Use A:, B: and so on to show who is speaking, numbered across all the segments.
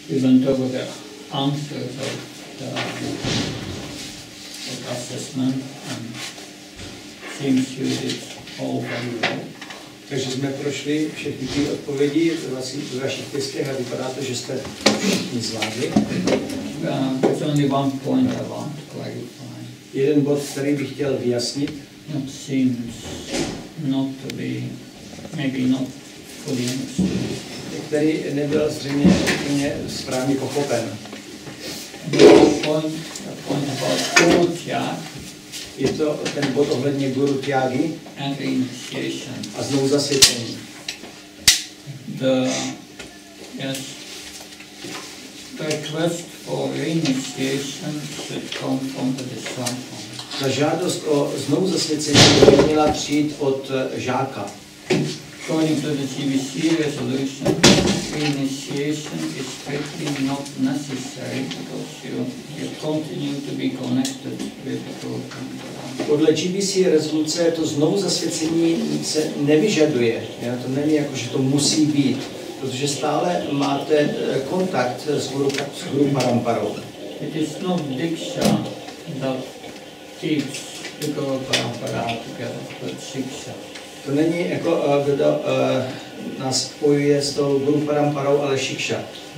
A: we went over the answers of assessment and seems you did all very well.
B: Takže jsme prošli všechny ty odpovědi ve vašich testech a vypadá to, že jste všichni zvládli.
A: There's only one point I want to clarify.
B: Jeden bod, který bych chtěl vyjasnit.
A: It seems not to be, maybe not fully understood.
B: Který nebyl zřejmě úplně správně pochopen.
A: The point about Guru Tyag.
B: Je to ten bod ohledně Guru Tyagi
A: And the initiation.
B: A znovu zasvěcení.
A: The request for reinitiation should come from the disciple.
B: Ta žádost o znovu zasvěcení by měla přijít od žáka.
A: According to the GBC resolution, reinitiation is strictly not necessary because you continue to be connected with the program.
B: Podle GBC rezoluce to znovu zasvěcení se nevyžaduje. To není jako, že to musí být, protože stále máte kontakt s Guru Paramparou.
A: It is not Diksha that keeps the Guru Parampara together, but Shiksha.
B: To není jako, kdo nás spojuje s tou Guru Paramparou, ale Shiksha.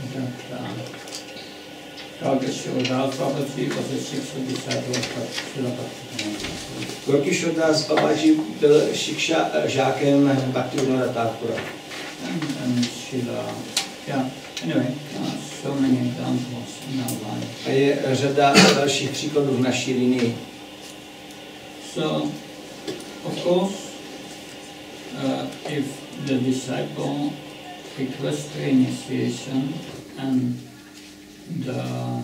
B: Gorky Das Babaji byl Shiksha žákem Bhaktivinoda Thakura.
A: So many examples in our life.
B: A je řada dalších příkladů v naší linii.
A: So, of course, if the disciple requests initiation and the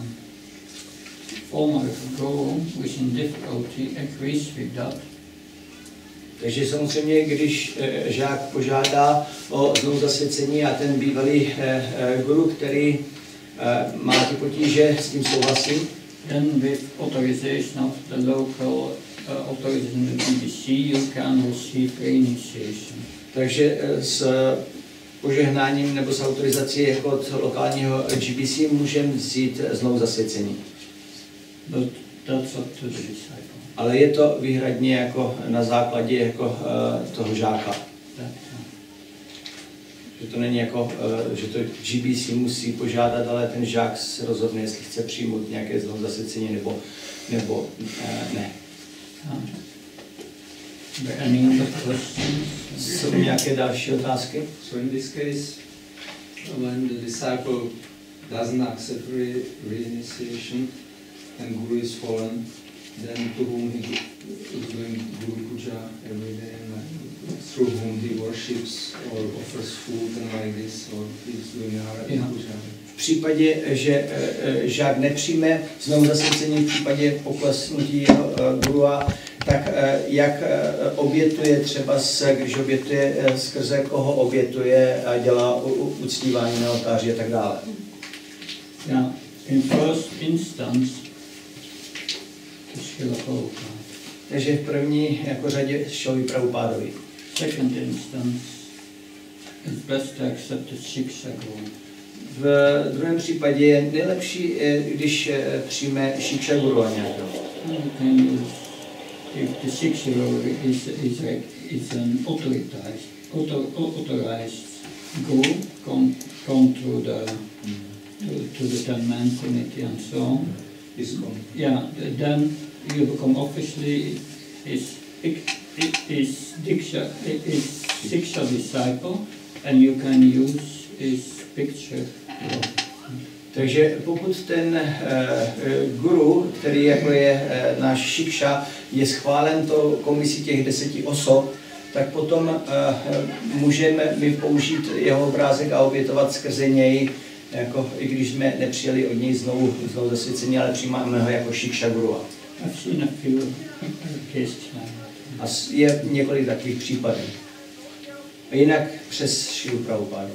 A: former guru, who is in difficulty, agrees with that.
B: Takže samozřejmě, když žák požádá o znovu zasvěcení a ten bývalý guru, který má ty potíže, s tím souhlasí,
A: then with authorization of the local authorities in the GBC, you can receive reinitiation.
B: Takže s požehnáním nebo s autorizací jako od lokálního GBC můžeme vzít znovu zasvěcení.
A: But that's up to the disciple.
B: Ale je to výhradně jako na základě jako toho žáka. Že to není jako, že to GBC musí požádat, ale ten žák se rozhodne, jestli chce přijmout nějaké znovu zasvěcení nebo ne. Jsou nějaké další otázky?
C: So in this case, when the disciple doesn't accept reinitiation and Guru is fallen, then to whom he is doing Guru Puja every day, and through whom he worships or offers food and like this, or he's doing Harati Puja.
B: V případě, že žák nepřijme znovu zasvěcení, v případě poklesnutí jeho gurua, tak jak obětuje třeba, když obětuje, skrze koho obětuje a dělá uctívání na oltáři a tak dále.
A: Yeah, in first instance, Srila Prabhupada.
B: Takže v první jako řadě Šrily Prabhupádovi.
A: Second instance, it's best to accept the Shiksha Guru.
B: V druhém případě je nejlepší, když přijme Shiksha Guru nějakého.
A: If the Shiksha Guru is an authorized guru, come to the Ten-Man Committee and so on. Yeah, then you become officially his Shiksha disciple, and you can use his picture.
B: Takže pokud ten guru, který jako je náš Shiksha, je schválen tou komisí těch 10 osob, tak potom můžeme my použít jeho obrázek a obětovat skrze něj, jako, i když jsme nepřijali od něj znovu zasvěcení, ale přijímáme ho jako Shiksha Guru. A je několik takových případů. A jinak přes Šrilu Prabhupádu.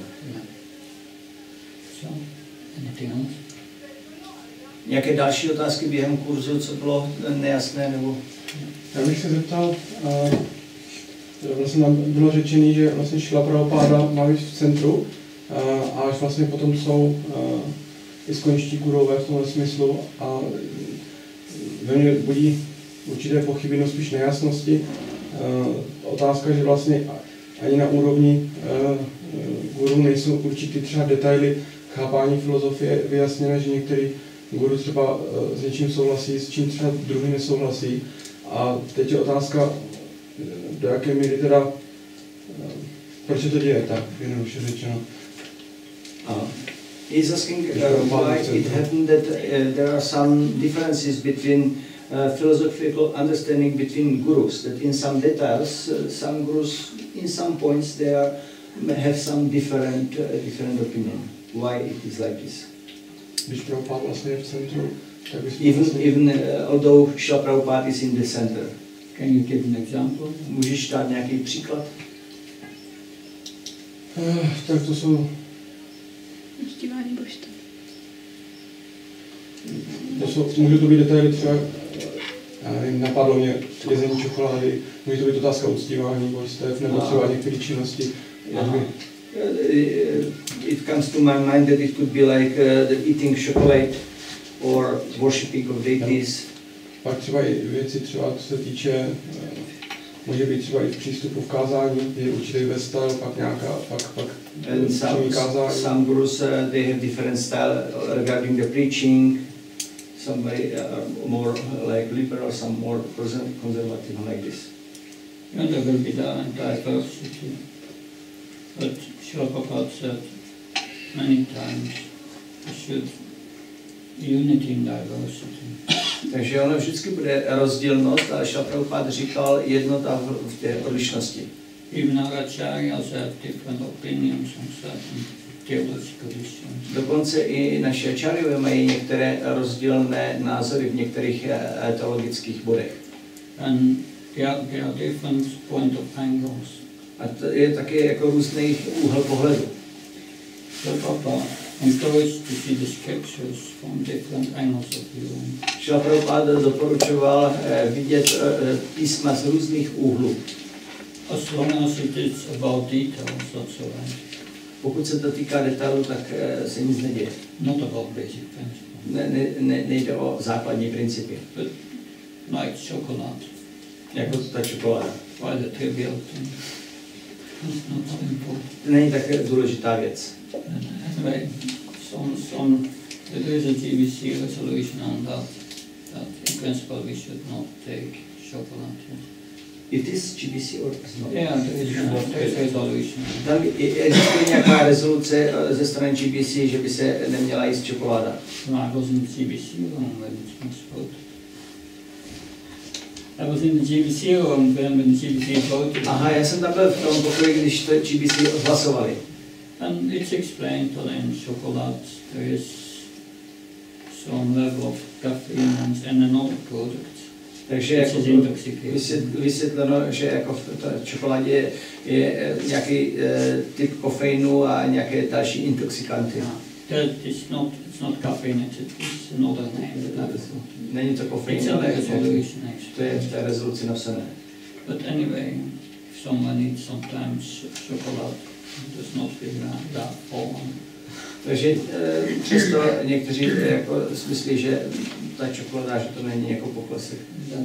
B: Nějaké další otázky během kurzu, co bylo nejasné? Nebo...
D: Já bych se zeptal, vlastně nám bylo řečené, že vlastně Šrila Prabhupáda má být v centru a až vlastně potom jsou iskonští gurové v tomhle smyslu a ve mně budí určité pochyby, no spíš nejasnosti. Otázka, že vlastně ani na úrovni guru nejsou určitý třeba detaily chápání filozofie vyjasněné, že některý guru třeba s něčím souhlasí, s čím třeba druhý nesouhlasí. A teď je otázka, do jaké míry teda, proč se to děje tak, jednoduše řečeno.
B: He's asking why it happened that there are some differences between philosophical understanding between gurus, that in some details, some gurus, in some points, they have some different opinion. Why it is like this?
D: Když Prabhupada vlastně je v centru, tak
B: even although Srila Prabhupada is in the center.
A: Can you give an example?
B: Můžeš dát nějaký příklad?
D: Tak to jsou...
E: Uctívání božstev.
D: Může to být detaily třeba, já nevím, napadlo mě jezení čokolády, může to být otázka uctívání božstev, nebo třeba některé činnosti.
B: It comes to my mind that it could be like the eating chocolate or worshipping of deities.
D: Pak třeba i věci, třeba co se týče, může být třeba i v přístupu v kázání, je určitý style, pak nějaká, pak kázání.
B: Some gurus, they have different style regarding the preaching. Somebody more like liberal, some more conservative, like this.
A: And there will be diversity. But Srila Prabhupada said many times we should unity in diversity.
B: Takže ono vždycky bude rozdílnost, ale Srila Prabhupada říkal jednota v té odlišnosti.
A: Even our acharyas have different opinions on certain theological issues.
B: Dokonce i naše acharyové mají některé rozdílné názory v některých teologických bodech.
A: And there are different point of angles.
B: A to je také jako různý úhel pohledu.
A: Prabhupada encouraged to see the scriptures from different angles of view.
B: Srila Prabhupada doporučoval vidět písma z různých úhlů.
A: As long as it is about details, that's all right.
B: Pokud se to týká detailu, tak se nic neděje.
A: Not about basic principles.
B: Nejde o základní principy.
A: But like chocolate,
B: Jako ta čokoláda.
A: why the trivial thing? It's not so important.
B: Není tak důležitá věc.
A: Anyway, there is a GBC resolution on that in principle we should not take chocolate.
B: It is GBC or not?
A: Yeah, there is a resolution.
B: Tam existuje nějaká rezoluce ze strany GBC, že by se neměla jíst čokoláda.
A: I was in the GBC room when it was voted. I was in the GBC room when the GBC voted.
B: Aha, já jsem tam byl v tom pokoji, když to GBC hlasovali.
A: And it's explained that in chocolate there is some level of caffeine and another product.
B: Takže jako vysvětleno, že jako v čokoládě je nějaký typ kofeinu a nějaké další intoxikanty.
A: It's not caffeine, it's another name.
B: Není to kofein, ale to je v té rezoluci napsané.
A: But anyway, if someone eats sometimes chocolate, it does not feel that form.
B: Takže přesto někteří jako myslí, že ta čokoláda, že to není jako poklesek.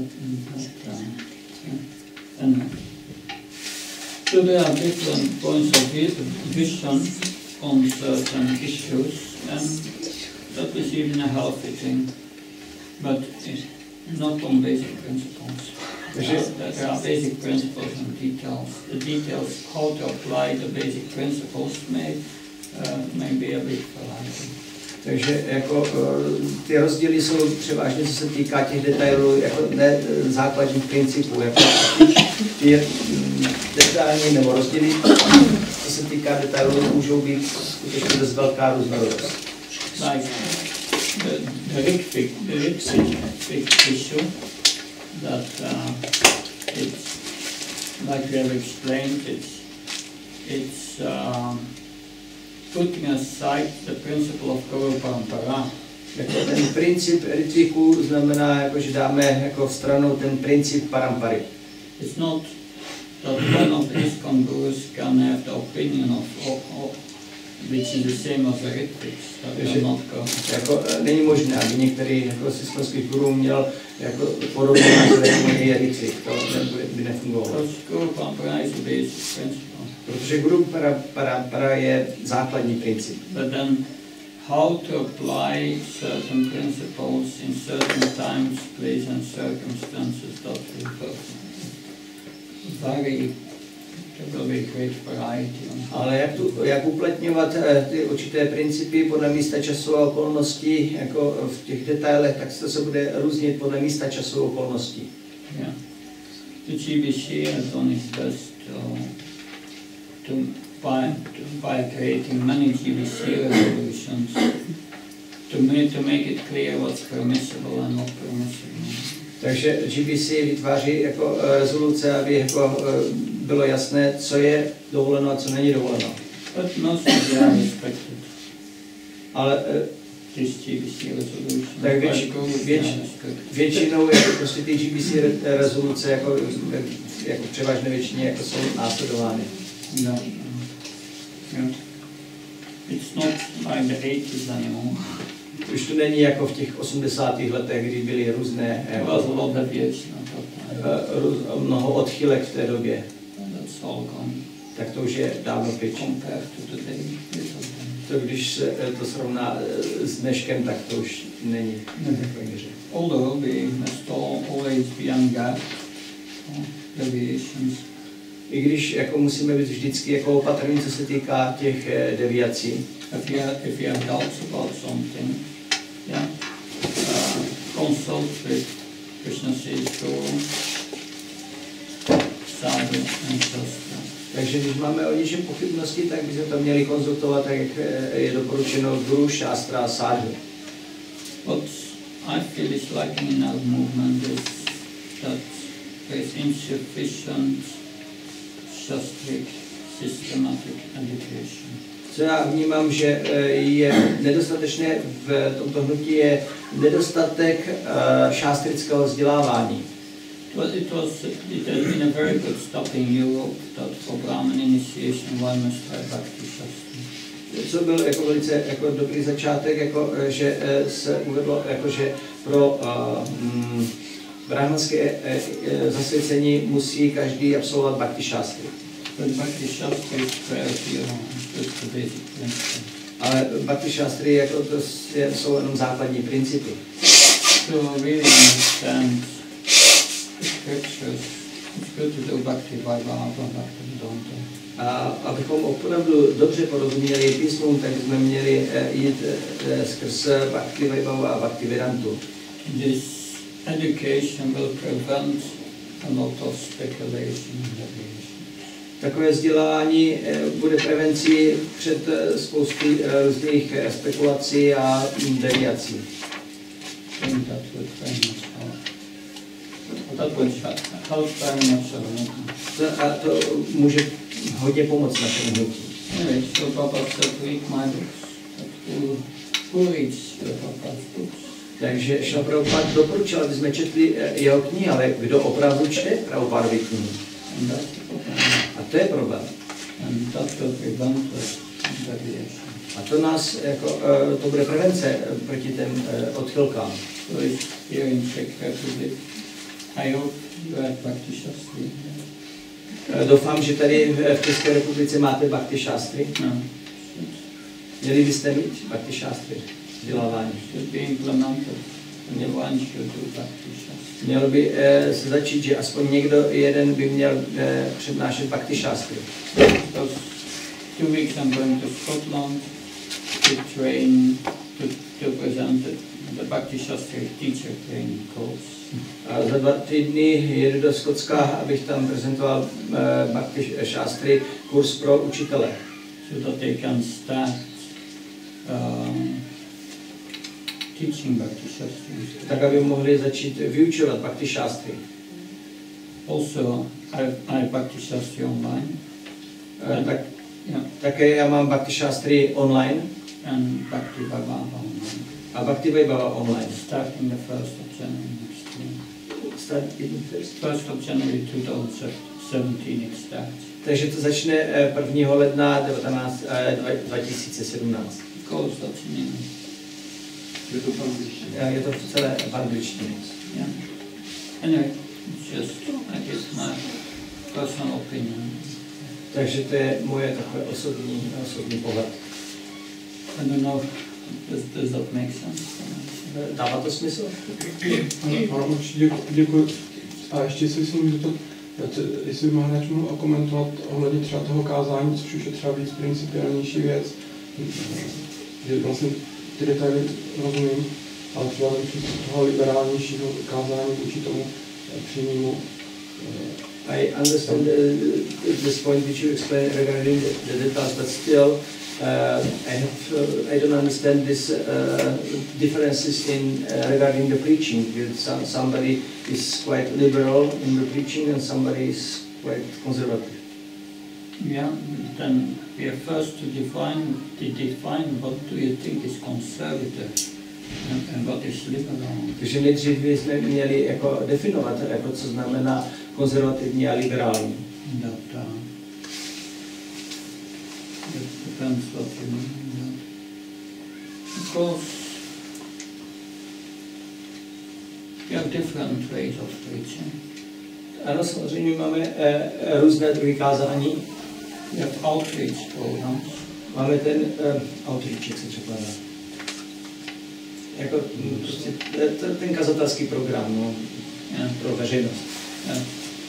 A: So there are different points of vision on certain issues, and that is even a healthy thing, but not on basic principles. There are basic principles and details. The details, how to apply the basic principles may be a bit variety.
B: Takže jako ty rozdíly jsou převážně, co se týká těch detailů, jako ne základních principů, jako ty detailní nebo rozdíly, co se týká detailů, můžou být skutečně dost velká různorodost.
A: Like the big issue that it's like we have explained, it's putting aside the principle of Gaura Parampara.
B: Ten princip ritviku znamená, jako, že dáme jako v stranu ten princip parampary.
A: It's not that one of ISKCON gurus can have the opinion of which is the same as heretics, that will not go.
B: Jako, není možné, aby některý jako islamský guru měl jako podobný názor jako Eritrik. To by nefungovalo.
A: Because Guru Parampara is the basic principle.
B: Protože Guru Parampara je základní princip.
A: But then how to apply certain principles in certain times, place and circumstances, that will vary. There will be great variety.
B: Ale jak uplatňovat ty určité principy podle místa, času a okolností, jako v těch detailech, tak to se bude různit podle místa, času a okolností.
A: Yeah. The GBC has done its best by creating many GBC resolutions to make it clear what's permissible and not permissible.
B: Takže GBC vytváří jako rezoluce, aby jako bylo jasné, co je dovoleno a co není dovoleno.
A: But most of them are respected.
B: Ale
A: This GBC resolution.
B: tak většinou jako prostě ty GBC rezoluce jako v převážné většině jako jsou následovány.
A: No. Yeah. It's not like the 80s anymore.
B: Už to není jako v těch 80. letech, kdy byly různé mnoho odchylek v té době. Tak to už je dávno pryč. To když se to srovná s dneškem, tak to už není.
A: Although we must always be on guard deviations.
B: I když jako musíme být vždycky jako opatrní, co se týká těch deviací.
A: If you have doubts about something, yeah, consult with Krishna Guru, Sadhu and Shastra.
B: Takže když máme o něčem pochybnosti, tak bychom to měli konzultovat, tak jak je doporučeno Guru, Shastra a Sadhu.
A: What I feel is lacking in our movement is that there is insufficient Shastric systematic education.
B: Co já vnímám, že je nedostatečné v tomto hnutí, je nedostatek šástrického vzdělávání.
A: It has been a very good stop in Europe that for Brahman initiation one must have Bhakti Shastra.
B: Co byl jako velice jako dobrý začátek, jako, že se uvedlo, jako, že pro brahmanské zasvěcení musí každý absolvovat Bhakti Shastry.
A: But Bhakti Shastra is clarity alone, just the basic principle.
B: Ale Bhakti Shastry jako to jsou jenom základní principy.
A: So really understand the scriptures, it's good to do Bhakti Vaibhava, Bhakti Vedanta.
B: A abychom opravdu dobře porozuměli písmům, tak jsme měli jít skrz Bhakti Vaibhava a Bhakti Vedantu.
A: This education will prevent a lot of speculation and deviation.
B: Takové vzdělání bude prevencí před spousty různých spekulací a deviací. A to může hodně pomoct našemu hnutí. Takže Šrila Prabhupád doporučil, aby jsme četli jeho knihy, ale kdo opravdu čte Prabhupádovy knihy? A to je problém. A to nás, jako, to bude prevence proti těm odchylkám. Doufám, že tady v České republice máte Bhakti Shastry. Měli byste mít Bhakti Shastry, vzdělávání. Mělo by se začít, že aspoň někdo jeden by měl přednášet Bhakti Shastry.
A: 2 weeks I'm going to Scotland to train to present the Bhakti Shastri teacher training course.
B: A za 2 týdny jedu do Skotska, abych tam prezentoval Bhakti Shastri kurz pro učitele.
A: So that they can start teaching Bhakti Shastri.
B: Tak, aby mohli začít vyučovat Bhakti Shastri.
A: Also, I have Bhakti Shastri online.
B: Také já mám Bhakti Shastri online.
A: And Bhakti Vaibhava online.
B: A Bhakti Vaibhava online.
A: Starting the 1st of January next year.
B: Starting the
A: 1st of January 2017 it starts.
B: Takže to začne 1. ledna 2017.
A: Goes that in
C: Je to v angličtině.
B: Je to celé v angličtině.
A: yeah. Anyway, it's just I guess my personal opinion.
B: Takže to je moje takové osobní pohled.
A: I don't know, does that make sense?
B: Dává to smysl?
D: Ano, určitě děkuji. A ještě si myslím, že to, jestli by Maharač mohl okomentovat ohledně třeba toho kázání, což už je třeba víc principiálnější věc, že vlastně ty detaily rozumím, ale třeba toho liberálnějšího kázání vůči tomu přímému.
B: I understand this point which you explained regarding the details, but still I don't understand this differences in regarding the preaching. Somebody is quite liberal in the preaching and somebody is quite conservative.
A: Yeah, then we have first to define what do you think is conservative and what is liberal.
B: Takže nejdřív bychom měli jako definovat, jako co znamená konzervativní a liberální.
A: That depends what you mean. Yeah. Of course, we have different ways of preaching.
B: Ano, samozřejmě máme různé druhy kázání.
A: We have outreach programs.
B: Máme ten outreach, jak se překládá. Jako prostě ten kazatelský program, no,
A: Yeah.
B: pro veřejnost.
A: Yeah.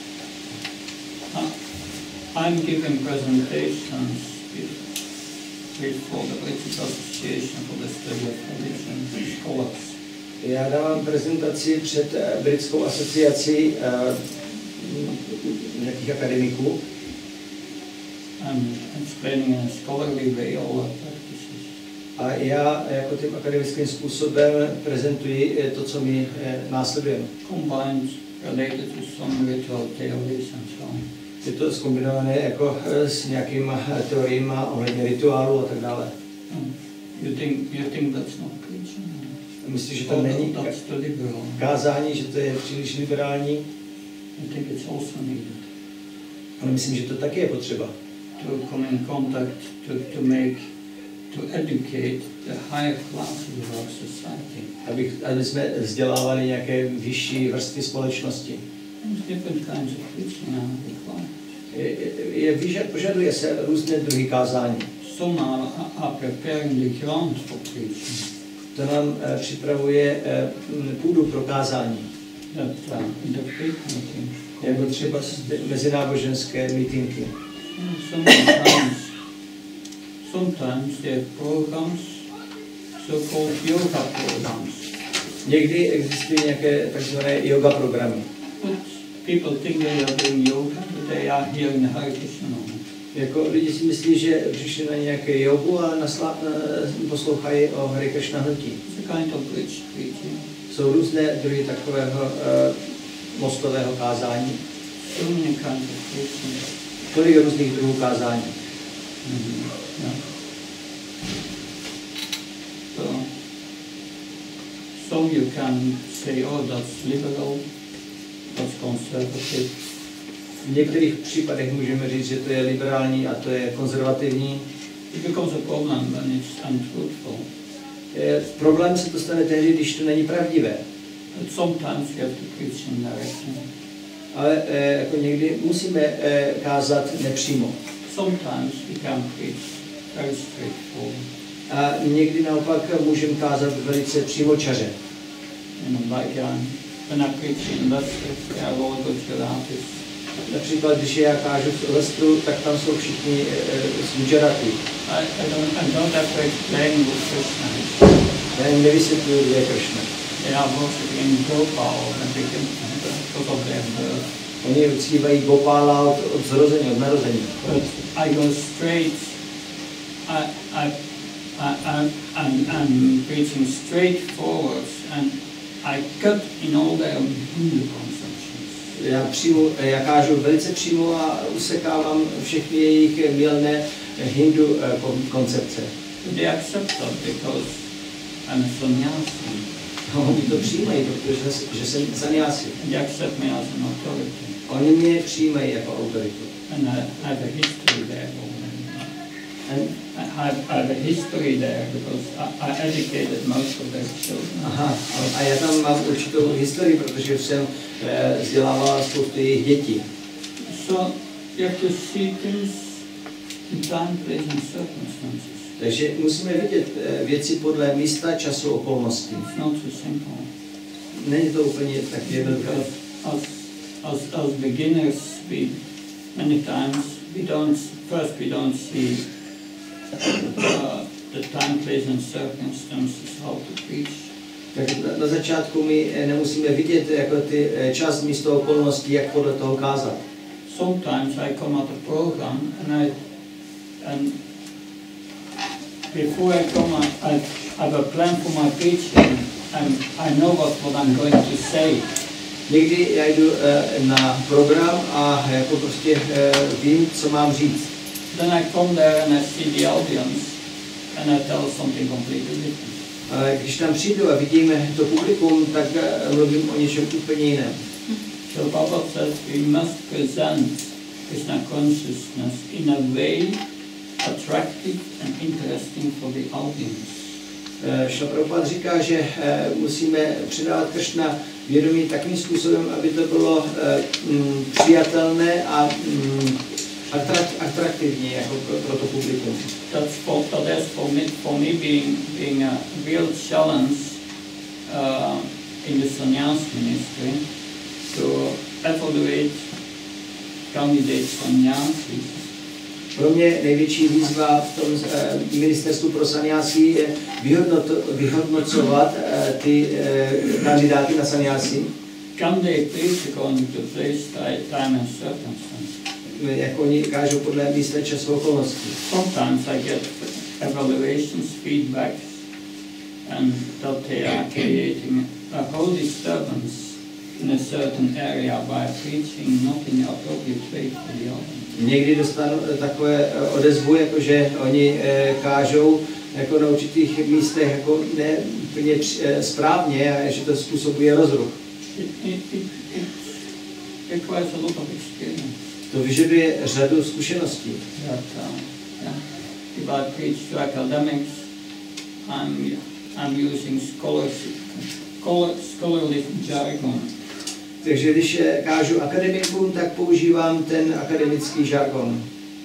A: I'm giving presentations before the British Association for the Study of Religion scholars.
B: Já dávám prezentaci před britskou asociací nějakých akademiků.
A: I'm explaining in a scholarly way all our practices.
B: A já jako tím akademickým způsobem prezentuji to, co my následujeme.
A: Combined, related to some ritual theories and so on.
B: Je to zkombinované jako s nějakýma teoriemi ohledně rituálu a tak dále.
A: You think that's not preaching?
B: Myslíš, že to není
A: That's too liberal.
B: kázání, že to je příliš liberální?
A: I think it's also needed
B: Ale myslím, že to taky je potřeba.
A: to come in contact, to educate the higher classes of our society.
B: Aby jsme vzdělávali nějaké vyšší vrstvy společnosti.
A: Different kinds of preaching are required.
B: Požaduje se různé druhy kázání.
A: Some are preparing the ground for preaching.
B: To nám připravuje půdu pro kázání.
A: That interpret meetings.
B: Jako třeba mezináboženské mítinky.
A: Sometimes they have programs, so-called yoga programs.
B: Někdy existují nějaké takzvané yoga programy.
A: But people think they are doing yoga, but they are hearing Hare Krishna moment.
B: Jako lidi si myslí, že přišli na nějaké jogu a poslouchají o Hare Krishna hnutí.
A: It's a kind of bridge preaching.
B: Jsou různé druhy takového mostového kázání.
A: So many kinds of preaching.
B: Tolik různých druhů kázání.
A: Yeah. So you can say, oh, that's liberal, that's conservative.
B: V některých případech můžeme říct, že to je liberální a to je konzervativní.
A: It becomes a problem when it's untruthful.
B: Problém se to stane tehdy, když to není pravdivé.
A: But sometimes you have to preach indirectly.
B: Ale jako někdy musíme kázat nepřímo.
A: Sometimes we can preach very straightforward.
B: A někdy naopak můžeme kázat velice přímočaře.
A: Like when I preach in Leicester, there are all Gujaratis.
B: Například, když já kážu v Leicesteru, tak tam jsou všichni z Gujarati.
A: I don't have to explain what Krishna is.
B: Já jim nevysvětluji, kdo je Krishna.
A: They are worshipping Gopal because of their birth.
B: Oni uctívají Gopala od zrození, od narození.
A: But I go straight, I'm preaching straight forwards and I cut in all their Hindu conceptions.
B: Já kážu velice přímo a usekávám všechny jejich mylné hindu koncepce.
A: They accept that because I'm a sannyasi.
B: Oni to přijímají, protože že jsem sannyasi.
A: They accept me as an authority.
B: Oni mě přijímají jako autoritu.
A: And I have a history there already.
B: And,
A: I have a history there because I educated most of their children.
B: aha, a já tam mám určitou historii, protože jsem vzdělával spoustu jejich dětí.
A: So you have to see things in time, place and circumstances.
B: Takže musíme vidět věci podle místa, času, okolností.
A: It's not so simple.
B: Není to úplně tak jednoduché.
A: Because as beginners, we many times we don't see the time, place and circumstances how to preach.
B: Tak na začátku my nemusíme vidět jako ty čas, místo, okolností, jak podle toho kázat.
A: Sometimes I come at a program and before I come, I have a plan for my preaching and I know what I'm going to say.
B: Někdy já jdu na program a jako prostě vím, co mám říct.
A: Then I come there and I see the audience and I tell something completely different.
B: Ale když tam přijdu a vidíme to publikum, tak mluvím o něčem úplně jiném.
A: So Baba says we must present Krishna consciousness in a way attractive and interesting for the audience.
B: Šla Prabhupada říká, že musíme předávat Kršna vědomí takovým způsobem, aby to bylo přijatelné a atraktivní jako pro to publikum.
A: That's for me being a real challenge in the sannyas ministry to evaluate candidate sannyasis.
B: Pro mě největší výzva v tom ministerstvu pro sannyásy je vyhodnocovat ty kandidáty na sannyásy.
A: Can they preach according to place, time and circumstances?
B: Jak oni kážou podle místa, času, okolností.
A: Sometimes I get evaluations, feedbacks, and that they are creating a whole disturbance in a certain area by preaching not in the appropriate way for the audience.
B: Někdy dostanu takové odezvu, jako že oni kážou jako na určitých místech jako ne úplně správně a že to způsobuje rozruch.
A: It requires a lot of experience.
B: To vyžaduje řadu zkušeností.
A: If I preach to academics, I'm using scholarly jargon.
B: Takže když kážu akademikům, tak používám ten akademický žargon.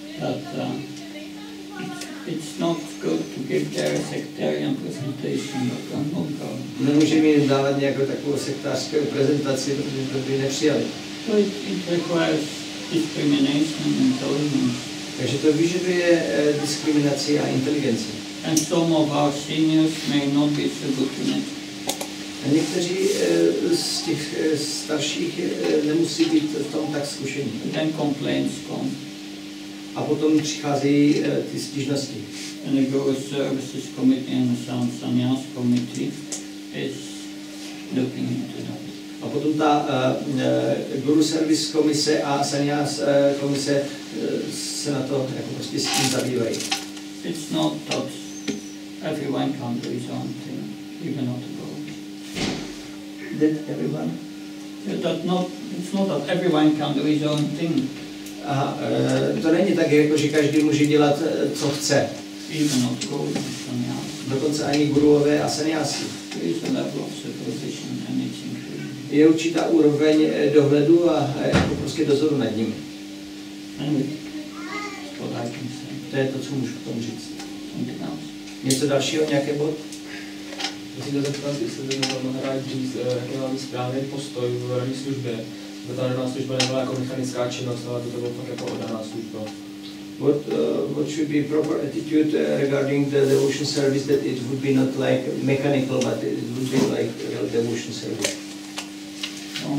A: It's not good to give their sectarian presentation, but I'm not going.
B: Nemůžeme jim dávat nějakou takovou sektářskou prezentaci, protože to by nepřijali.
A: So it requires discrimination and intelligence.
B: Takže to vyžaduje diskriminaci a inteligenci.
A: And some of our seniors may not be so good in it.
B: A někteří z těch starších nemusí být v tom tak zkušení.
A: Then complaints come.
B: A potom přicházejí ty stížnosti.
A: And the Guru Services Committee and the Sannyas Committee is looking into that.
B: A potom ta Guru Service komise a Sannyas komise se na to jako prostě s tím zabývají.
A: It's not that everyone can do his own thing, even not the Guru.
B: That everyone?
A: It's not that everyone can do his own thing.
B: A to není tak, jako že každý může dělat, co chce.
A: Even not Guru and Sannyas.
B: Dokonce ani guruové a sannyasi.
A: There is a level of supervision and it's included.
B: Je určitá úroveň dohledu a jako prostě dozoru nad nimi.
A: Anyway, that's what I can say.
B: To je to, co můžu k tomu říct.
A: Something else?
B: Něco dalšího, nějaký bod?
F: Musím se zeptat, jestli by mohl Maharaj říct, jaký má správný postoj v ranní službě. Ta ranná služba nebyla jako mechanická činnost, ale to byla fakt jako oddaná služba.
B: What should be proper attitude regarding the devotion service, that it would be not like mechanical, but it would be like real devotion service.
A: No.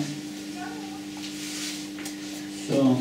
A: So,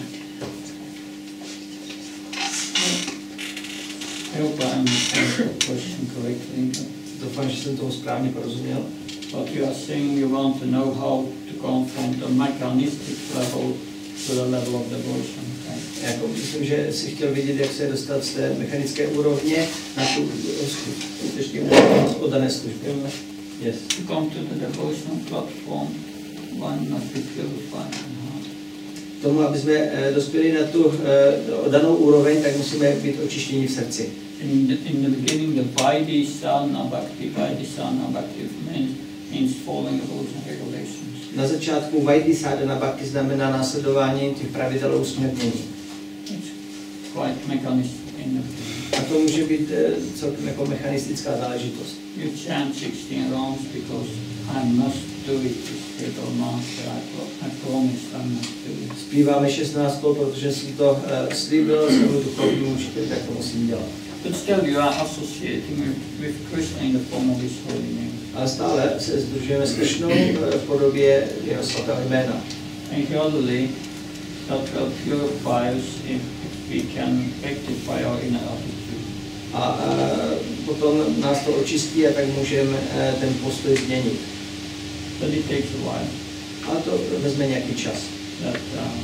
A: I hope I understand the question correctly.
B: Doufám, že jsem tomu správně porozuměl.
A: But you are saying you want to know how to come from the mechanistic level to the level of devotion. Right?
B: Jako myslím, že si chtěl vědět, jak se dostat z té mechanické úrovně na tu skutečně oddané služby. Yes.
A: To come to the devotional platform, one must be purified in heart.
B: tomu, aby jsme dospěli na tu danou úroveň, tak musíme být očištěni v srdci.
A: In the beginning, the Vaidhi Sadhana Bhakti means following the rules and regulations.
B: Na začátku Vaidhi Sadhana Bhakti znamená následování těch pravidel a usměrnění.
A: It's quite mechanistic in the beginning.
B: A to může být celkem jako mechanistická záležitost.
A: You chant 16 rounds because I must do it, spiritual master, I promise I must do it.
B: Zpíváme 16 kol, protože jsem to slíbil svému duchovnímu učiteli, tak to musím dělat.
A: But still you are associating with Krishna in the form of his holy name.
B: Ale stále se sdružujeme s Krišnou v podobě jeho svatého jména.
A: And gradually that will purify us if we can rectify our inner attitude.
B: A potom nás to očistí a tak můžeme ten postoj změnit.
A: But it takes a while.
B: A to vezme nějaký čas.
A: That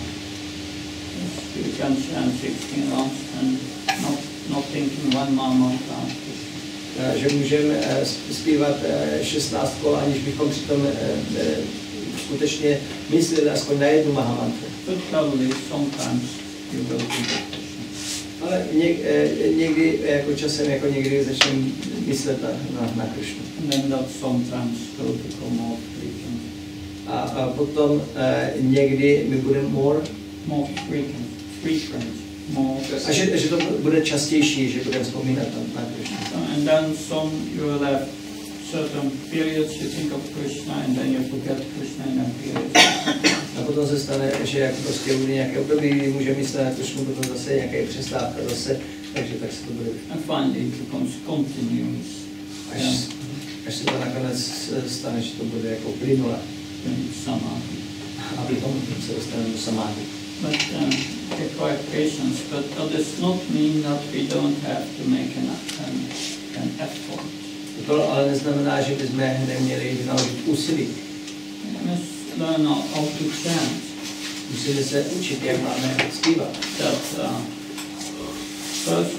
A: you can chant 16 rounds and not thinking one mama
B: Že můžeme zpívat 16 kol, aniž bychom přitom skutečně mysleli aspoň na jednu mahamantru.
A: But probably sometimes you will think of Krishna.
B: Ale někdy, jako časem, jako někdy začneme myslet na Krišnu.
A: And then that sometimes will become more frequent.
B: A potom někdy my budeme more
A: Frequent. More.
B: A že to bude častější, že budeme vzpomínat na Krišnu.
A: And then some you will have certain periods you think of Krishna and then you forget Krishna in that period.
B: A potom se stane, že jak prostě bude nějaké období, kdy může myslet na Krišnu, potom zase nějaké přestávka zase, takže tak se to bude.
A: And finally it becomes continuous.
B: Až se to nakonec stane, že to bude jako plynule.
A: Samadhi.
B: A potom se dostaneme do samády.
A: But require patience, but that does not mean that we don't have to make an effort.
B: To ale neznamená, že bychom neměli vynaložit úsilí.
A: We must learn how to chant.
B: Musíme se učit, jak máme zpívat.
A: That first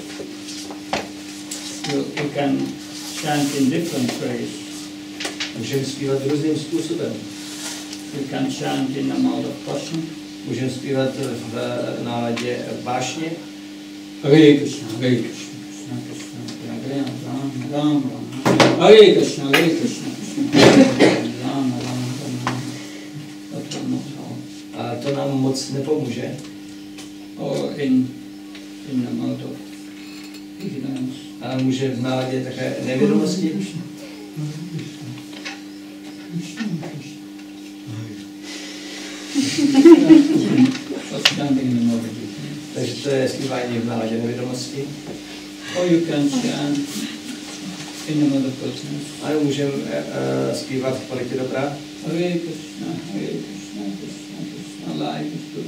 A: you can chant in different ways.
B: Můžeme zpívat různým způsobem.
A: You can chant in the mode of passion.
B: Můžeme zpívat v náladě vášně.
A: Hare Krishna, Hare Krishna, Krishna Krishna, Hare Ram, Ram Ram, Hare Krishna, Hare Krishna, Ram Ram, that will not help.
B: A to nám moc nepomůže.
A: Or in the mode of ignorance.
B: A může v náladě také nevědomosti. Takže to je zpívání v náladě nevědomosti.
A: Or you can chant in the mode of goodness.
B: A můžeme zpívat v kvalitě dobra.
A: Hare Krishna, Hare Krishna, Krishna Krishna, life is good,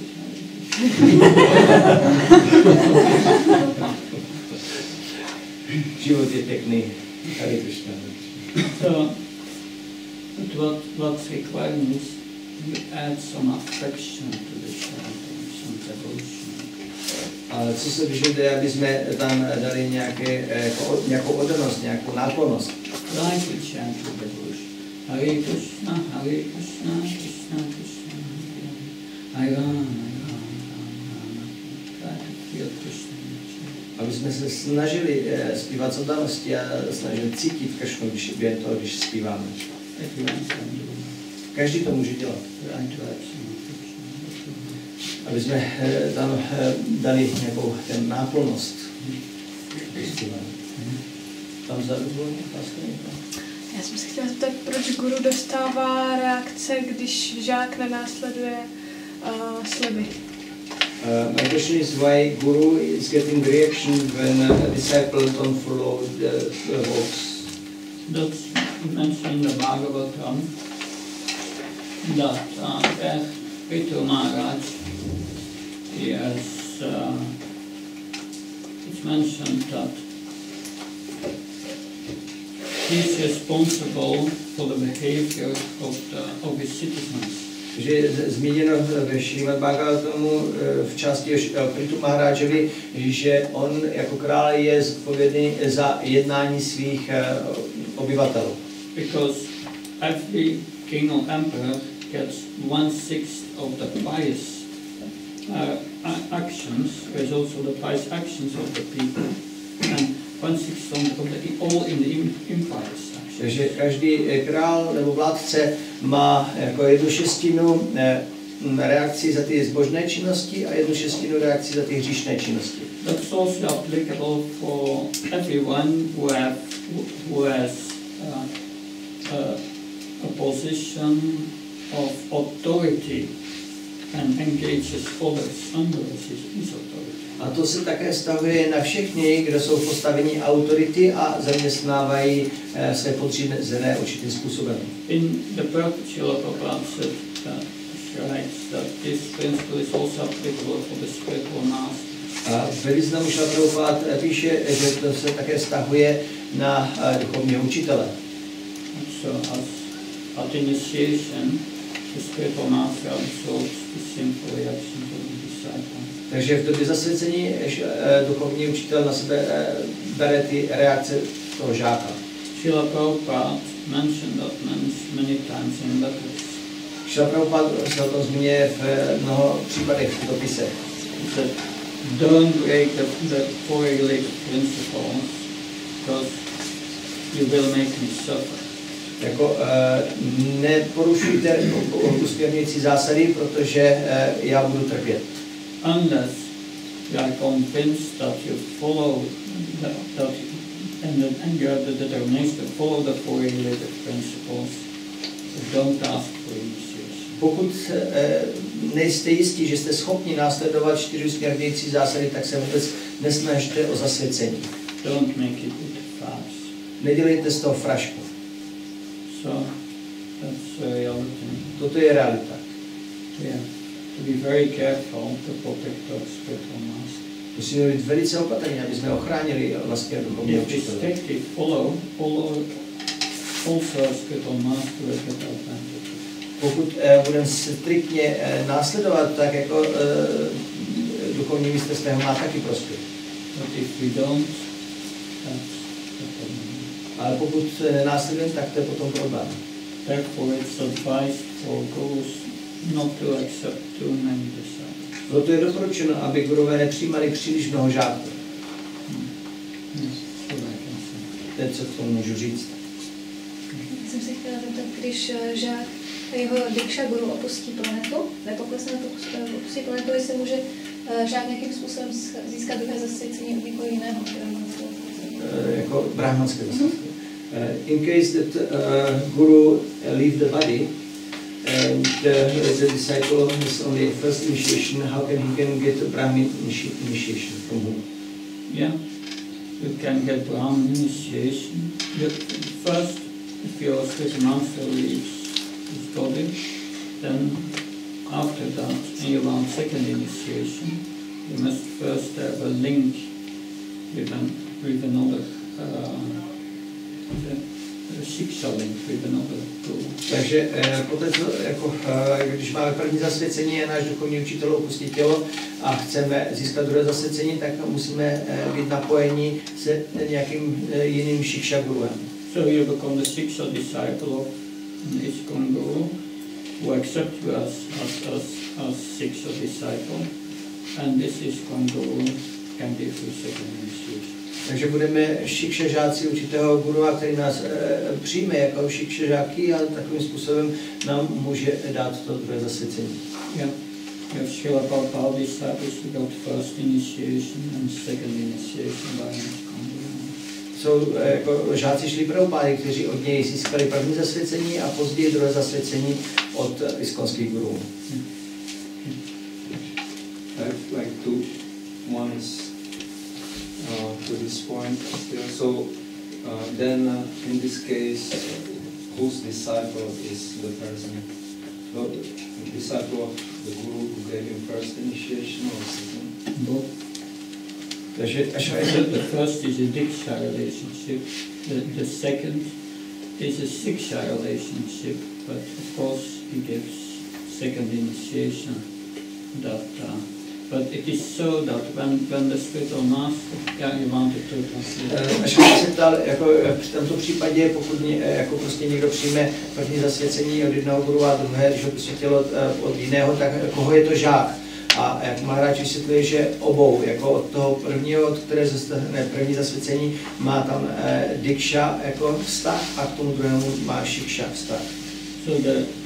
B: Život je pěkný. Hare Krishna.
A: So, but what's required is you add some affection to the chanting, some devotion.
B: Ale co se vyžaduje, aby jsme tam dali nějakou oddanost, nějakou náklonnost.
A: Like we chant with devotion. Hare Krishna, Hare Krishna, Krishna Krishna, Hare Rama, Hare Rama, Rama Rama. Try to feel Krishna in the chant.
B: Aby jsme se snažili zpívat s oddaností a snažili cítit Kršnu během toho, když zpíváme.
A: Everyone can do it.
B: Každý to může dělat.
A: Try to have some affection.
B: Aby jsme tam dali nějakou ten náklonnost. Tam vzadu bylo otázka někdo?
E: Já jsem se chtěla zeptat, proč guru dostává reakce, když žák nenásleduje sliby.
B: My question is why Guru is getting reaction when a disciple don't follow the rules.
A: That's mentioned in the Bhagavatam that Pitu Maharaj, it's mentioned that he is responsible for the behavior of his citizens.
B: že je zmíněno ve Šrímad Bhagavatamu v části o Pitu Maharážovi, že on jako král je zodpovědný za jednání svých obyvatel.
A: Because every king or emperor gets 1/6 of the prize actions, there's also the pious actions of the people, and 1/6 of the all in the impious actions.
B: Takže každý král nebo vládce má jako 1/6 reakci za ty zbožné činnosti a 1/6 reakci za ty hříšné činnosti.
A: That's also applicable for everyone who has a position of authority and engages others under his authority.
B: A to se také vztahuje na všechny, kdo jsou v postavení autority a zaměstnávají své podřízené určitým způsobem.
A: In the Perpetual Prabhupada writes that this principle is also applicable for the spiritual master.
B: A ve významu Šrila Prabhupada píše, že to se také vztahuje na duchovního učitele.
A: So at initiation, the spiritual master absorbs the sinful reactions of the disciple.
B: Takže v době zasvěcení duchovní učitel na sebe bere ty reakce toho žáka.
A: Srila Prabhupada mentioned that many times in letters.
B: Šrila Prabhupada se o tom zmiňuje v mnoho případech v dopisech.
A: That don't break the four related principles, because you will make me suffer.
B: Jako neporušujte uspěrňující zásady, protože já budu trpět.
A: Unless you are convinced that you follow and you have the determination to follow the four related principles, so don't ask for initiation.
B: Pokud nejste jistí, že jste schopni následovat 4 směrnicí zásady, tak se vůbec nesnažte o zasvěcení.
A: Don't make it with farce.
B: Nedělejte z toho frašku.
A: So that's the reality.
B: Toto je realita.
A: Yeah. To be very careful to protect our spiritual master.
B: Musíme být velice opatrní, aby jsme ochránili vlastně duchovního
A: If we
B: učitele.
A: strictly follow also our spiritual master will get advantage.
B: Pokud budeme striktně následovat, tak jako duchovní mistr svého má taky prospěch.
A: But if we don't, that's the problem.
B: Ale pokud následujeme, tak to je potom problém.
A: Therefore it's advised for gurus not to accept too many disciples.
B: Proto je doporučeno, aby gurové nepřijímali příliš mnoho žáků.
A: Yes, so I can say.
B: To je, co k tomu můžu říct.
G: Jsem se chtěla zeptat, když žák a jeho dikša guru opustí planetu, nepoklesne opustí planetu, jestli může žák nějakým způsobem získat druhé zasvěcení od někoho jiného,
B: Jako brahmanské zasvěcení. In case that guru leave the body, and the disciple has only first initiation, how can he get a Brahmin initiation from whom?
A: Yeah, you can get Brahmin initiation. First, if your spiritual master leaves his body, then after that, and you want second initiation, you must first have a link with another shiksha link with another guru.
B: Takže poté, když máme první zasvěcení a náš duchovní učitel opustí tělo a chceme získat druhé zasvěcení, tak musíme být napojeni se nějakým jiným shiksha guruem.
A: So you become the shiksha disciple of ISKCON guru, who accept you as shiksha disciple, and this ISKCON guru can give you second initiation.
B: Takže budeme shiksha žáci určitého gurua, který nás přijme jako shiksha žáky a takovým způsobem nám může dát to druhé zasvěcení.
A: Yeah. You have Srila Prabhupada disciples who got first initiation and second initiation by ISKCON guru.
B: Jsou jako žáci Šrily Prabhupády, kteří od něj získali první zasvěcení a později druhé zasvěcení od iskonských gurů.
C: I'd like to one is to this point still. So then in this case, whose disciple is the person? The disciple of the guru who gave him first initiation or second?
A: Both.
B: Takže
A: The first is a diksha relationship. The second is a siksha relationship. But of course, he gives second initiation. But it is so that when the spiritual master, you wanted to translate.
B: Až jsem se ptal, jako v tomto případě, pokud jako prostě někdo přijme první zasvěcení od jednoho guru a druhé, když ho posvětilo od jiného, tak koho je to žák? A jak Maharaj vysvětluje, že obou, jako od toho prvního, od které zastane první zasvěcení, má tam diksha jako vztah a k tomu druhému má šiksha vztah.
A: So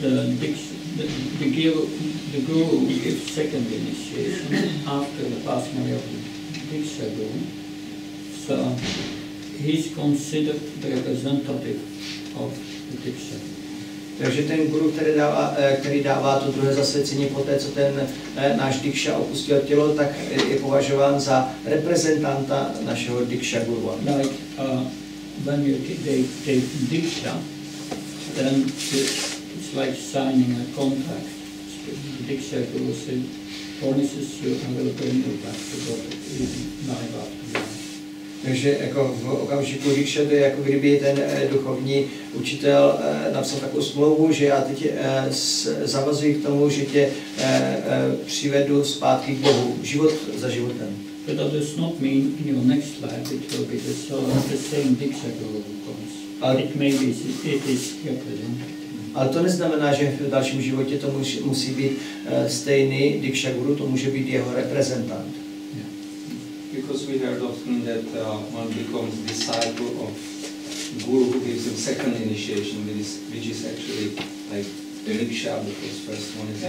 A: the guru gives second initiation after the passing away of the diksha guru. So he's considered the representative of the diksha.
B: Takže ten guru, který dává to druhé zasvěcení poté, co ten náš diksha opustil tělo, tak je považován za reprezentanta našeho diksha guru.
A: Like when you take diksha, then it's like signing a contract. The diksha guru promises you I will bring you back to God life after life.
B: Takže jako v okamžiku dikše to je jako kdyby ten duchovní učitel napsal takovou smlouvu, že já teď zavazuji k tomu, že tě přivedu zpátky k Bohu, život za životem.
A: But that does not mean in your next life it will be the same diksha guru who comes. It maybe it is representative.
B: Ale to neznamená, že v dalším životě to musí být stejný diksha guru, to může být jeho reprezentant.
C: Because we heard often that one becomes disciple of guru who gives him second initiation, which is actually like the diksha, because first one is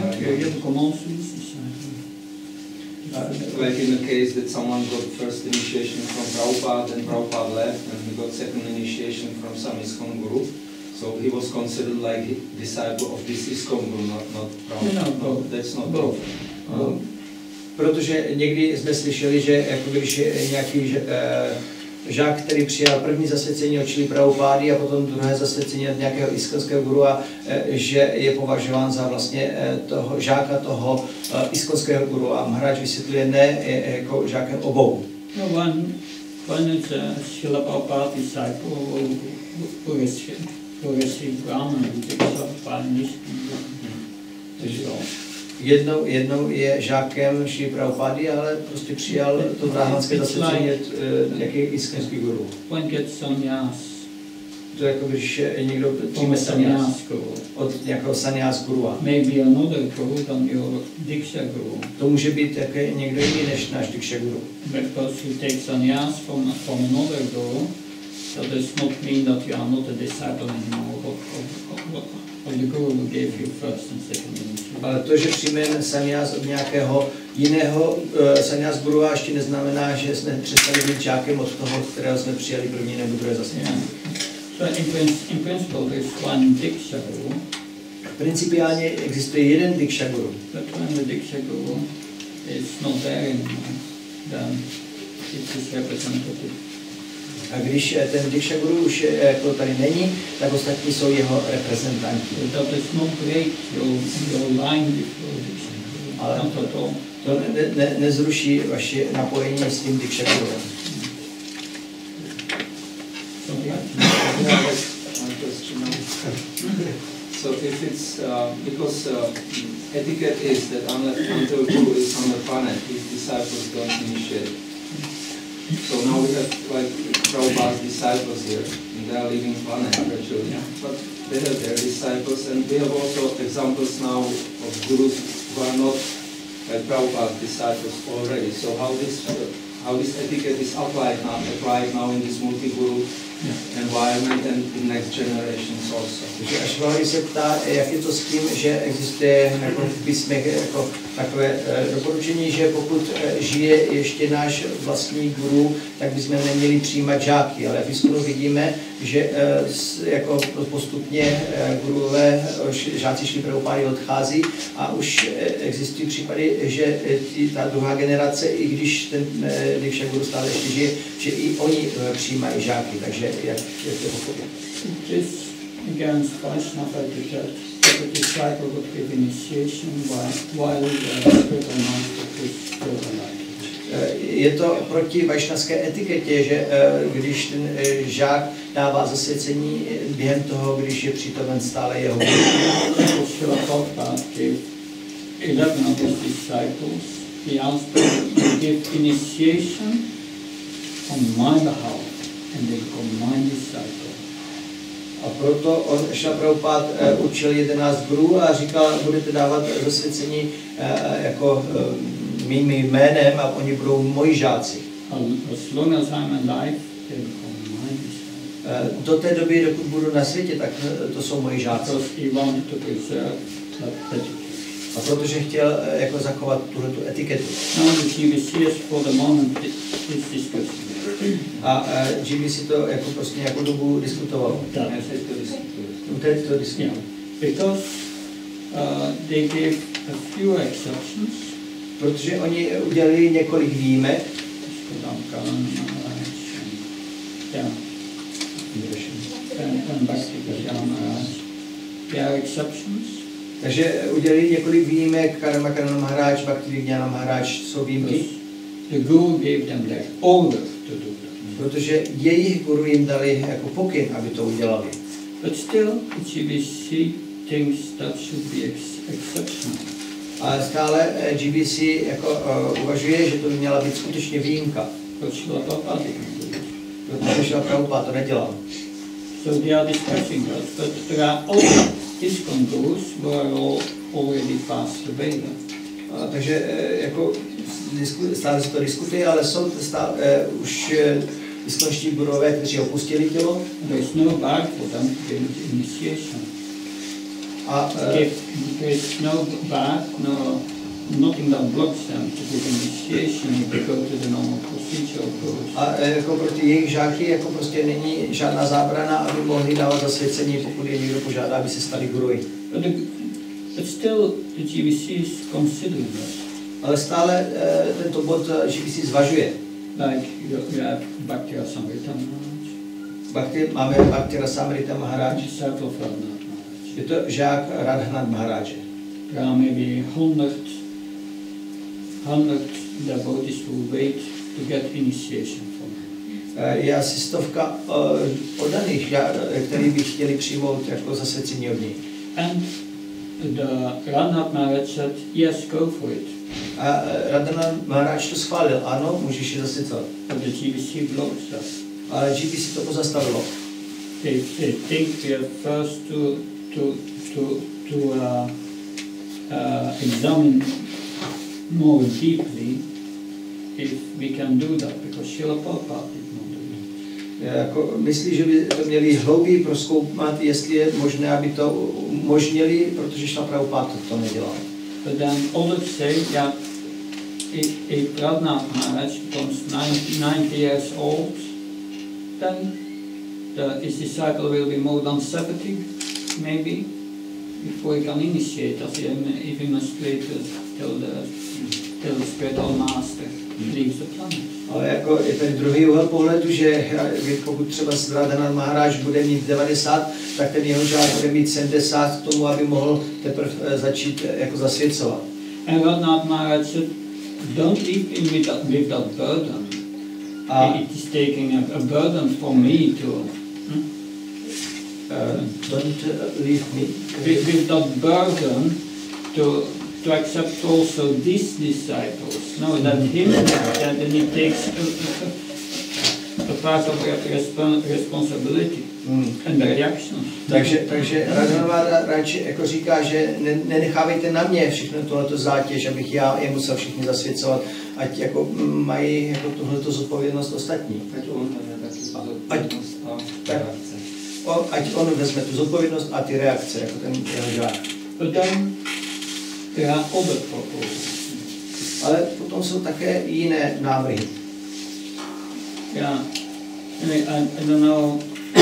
C: like in the case that someone got first initiation from Prabhupada, then Prabhupada left, and he got second initiation from some ISKCON guru. So he was considered like a disciple of this ISKCON guru, not Prabhupada. No, that's not true.
B: Protože někdy jsme slyšeli, že jako když je nějaký žák, který přijal první zasvěcení od Šrily Prabhupády a potom druhé zasvěcení od nějakého iskonského guru, že je považován za vlastně toho žáka toho iskonského guru. A Maharaj vysvětluje, ne, je jako žákem obou.
A: No, one is a Srila Prabhupada disciple who received Brahman
B: Jednou je žákem Šrily Prabhupády, ale prostě přijal to brahmanské zasvěcení od nějakých iskonských guru.
A: One gets sannyas.
B: To je jako když někdo přijme sannyas od nějakého sannyas guru.
A: Maybe another guru than your diksha guru.
B: To může být někdo jiný než náš diksha guru.
A: Because you take sannyas from another guru, so does not mean that you are not a disciple anymore of the guru who gave you first and second initiation.
B: Ale to, že přijmeme sannyas od nějakého jiného sannyas guru, ještě neznamená, že jsme přestali být žákem od toho, kterého jsme přijali první nebo druhé zasvěcení.
A: So in principle there is one diksha guru.
B: Principiálně existuje jeden diksha guru.
A: But when the diksha guru is not there anymore, then it is representative.
B: A když ten diksha guru už jako tady není, tak ostatní jsou jeho reprezentanti.
A: That does not break your line before diksha guru.
B: Ale
A: not at all.
B: To nezruší vaše napojení s tím diksha gurem.
C: So if it's because etiquette is that until guru is on the planet, his disciples don't initiate. So now we have like Prabhupada's disciples here, and they are leaving planet gradually. But they have their disciples, and we have also examples now of gurus who are not like Prabhupada's disciples already. So how this etiquette is applied now in this multi-guru environment and in next generations also.
B: Takže Ashwari se ptá, jak je to s tím, že existuje jako v písmech jako takové doporučení, že pokud žije ještě náš vlastní guru, tak bychom neměli přijímat žáky, ale v ISKCONu vidíme, že jako postupně gurové, žáci Šrily Prabhupády odchází a už existují případy, že ta druhá generace, i když ten diksha guru stále ještě žije, že i oni přijímají žáky, takže jak to pochopit?
A: This against Vaishnava etiquette, the disciple would give initiation while the spiritual master is still alive.
B: Je to proti vaishnavské etiketě, že když ten žák dává zasvěcení během toho, když je přítomen stále jeho guru.
A: Srila Prabhupada gave 11 of his disciples. He asked them to give initiation on my behalf, and they become my disciple.
B: A proto on Šrila Prabhupád učil 11 guru a říkal, budete dávat zasvěcení jako mým jménem a oni budou moji žáci.
A: As long as I'm alive, they become my disciples.
B: Do té doby, dokud budu na světě, tak to jsou moji žáci.
A: Because he wanted to preserve that etiquette.
B: A protože chtěl jako zachovat tuhletu etiketu.
A: Now the GBCs for the moment is discussing.
B: A GBC to jako prostě nějakou dobu diskutovalo. Teď to diskutovalo.
A: Yeah, because they gave a few exceptions.
B: Protože oni udělali několik výjimek.
A: Yeah. And Bhakti Maharaj. There are exceptions.
B: Takže udělali několik výjimek, Karamakananda Maharaj, Bhakti Vignana Maharaj, jsou výjimky.
A: The guru gave them their order to do that.
B: Protože jejich guru jim dali jako pokyn, aby to udělali.
A: But still, GBC thinks that should be exceptional.
B: Ale stále GBC jako uvažuje, že to by měla být skutečně výjimka. Protože Šrila Prabhupád to nedělal.
A: So they are discussing that, but there are other ISKCON gurus who are already passed away.
B: Takže jako stále se to diskutuje, ale jsou stále, už iskonští gurové, kteří opustili tělo.
A: There is no bar for them to give initiation.
B: A
A: there is no bar, nothing that blocks them to give initiation if they go to the normal procedure of gurus.
B: A jako pro ty jejich žáky jako prostě není žádná zábrana, aby mohli dávat zasvěcení, pokud je někdo požádá, aby se stali guruji.
A: But still the GBC is considering that.
B: Ale stále tento bod GBC zvažuje.
A: Like you have Bhakti Rasamrita Maharaj.
B: Máme Bhakti Rasamrita Maharaj.
A: Disciple of Radhanath Maharaj.
B: Je to žák Radhanath Maharaje.
A: There are maybe 100 devotees who wait to get initiation from him.
B: Je asi 100 oddaných, kteří by chtěli přijmout jako zasvěcení od něj.
A: And the Radhanath Maharaj said, yes, go for it.
B: A Radhanath Maharaj to schválil, ano, můžeš je zasvěcovat.
A: But the GBC blocks that.
B: Ale GBC to pozastavilo.
A: They think we have first to examine more deeply if we can do that, because Srila Prabhupada did not do that.
B: Jako, myslí, že by to měli hlouběji prozkoumat, jestli je možné, aby to umožnili, protože Srila Prabhupada to nedělal.
A: But then others say, yeah, if Radhanath Maharaj becomes 90 years old, then his disciple will be more than 70, maybe, before he can initiate us, if he must wait till the spiritual master leaves the planet.
B: Ale jako je ten druhý úhel pohledu, že pokud třeba Radhanath Maharaj bude mít 90, tak ten jeho žák bude mít 70 k tomu, aby mohl teprve začít jako zasvěcovat.
A: And Radhanath Maharaj said, don't leave him with that burden. It is taking a burden for me to...
B: Don't leave me.
A: With that burden to accept also these disciples. No, that him, that then he takes a part of responsibility and the reactions.
B: Takže Radhanath radši jako říká, že nenechávejte na mě všechno tohleto zátěž, abych já je musel všichni zasvěcovat, ať jako mají jako tohleto zodpovědnost ostatní. Ať on vezme tu zodpovědnost a ty reakce, jako ten jeho žák.
A: But then there are other proposals.
B: Ale potom jsou také jiné návrhy.
A: Yeah, I don't know.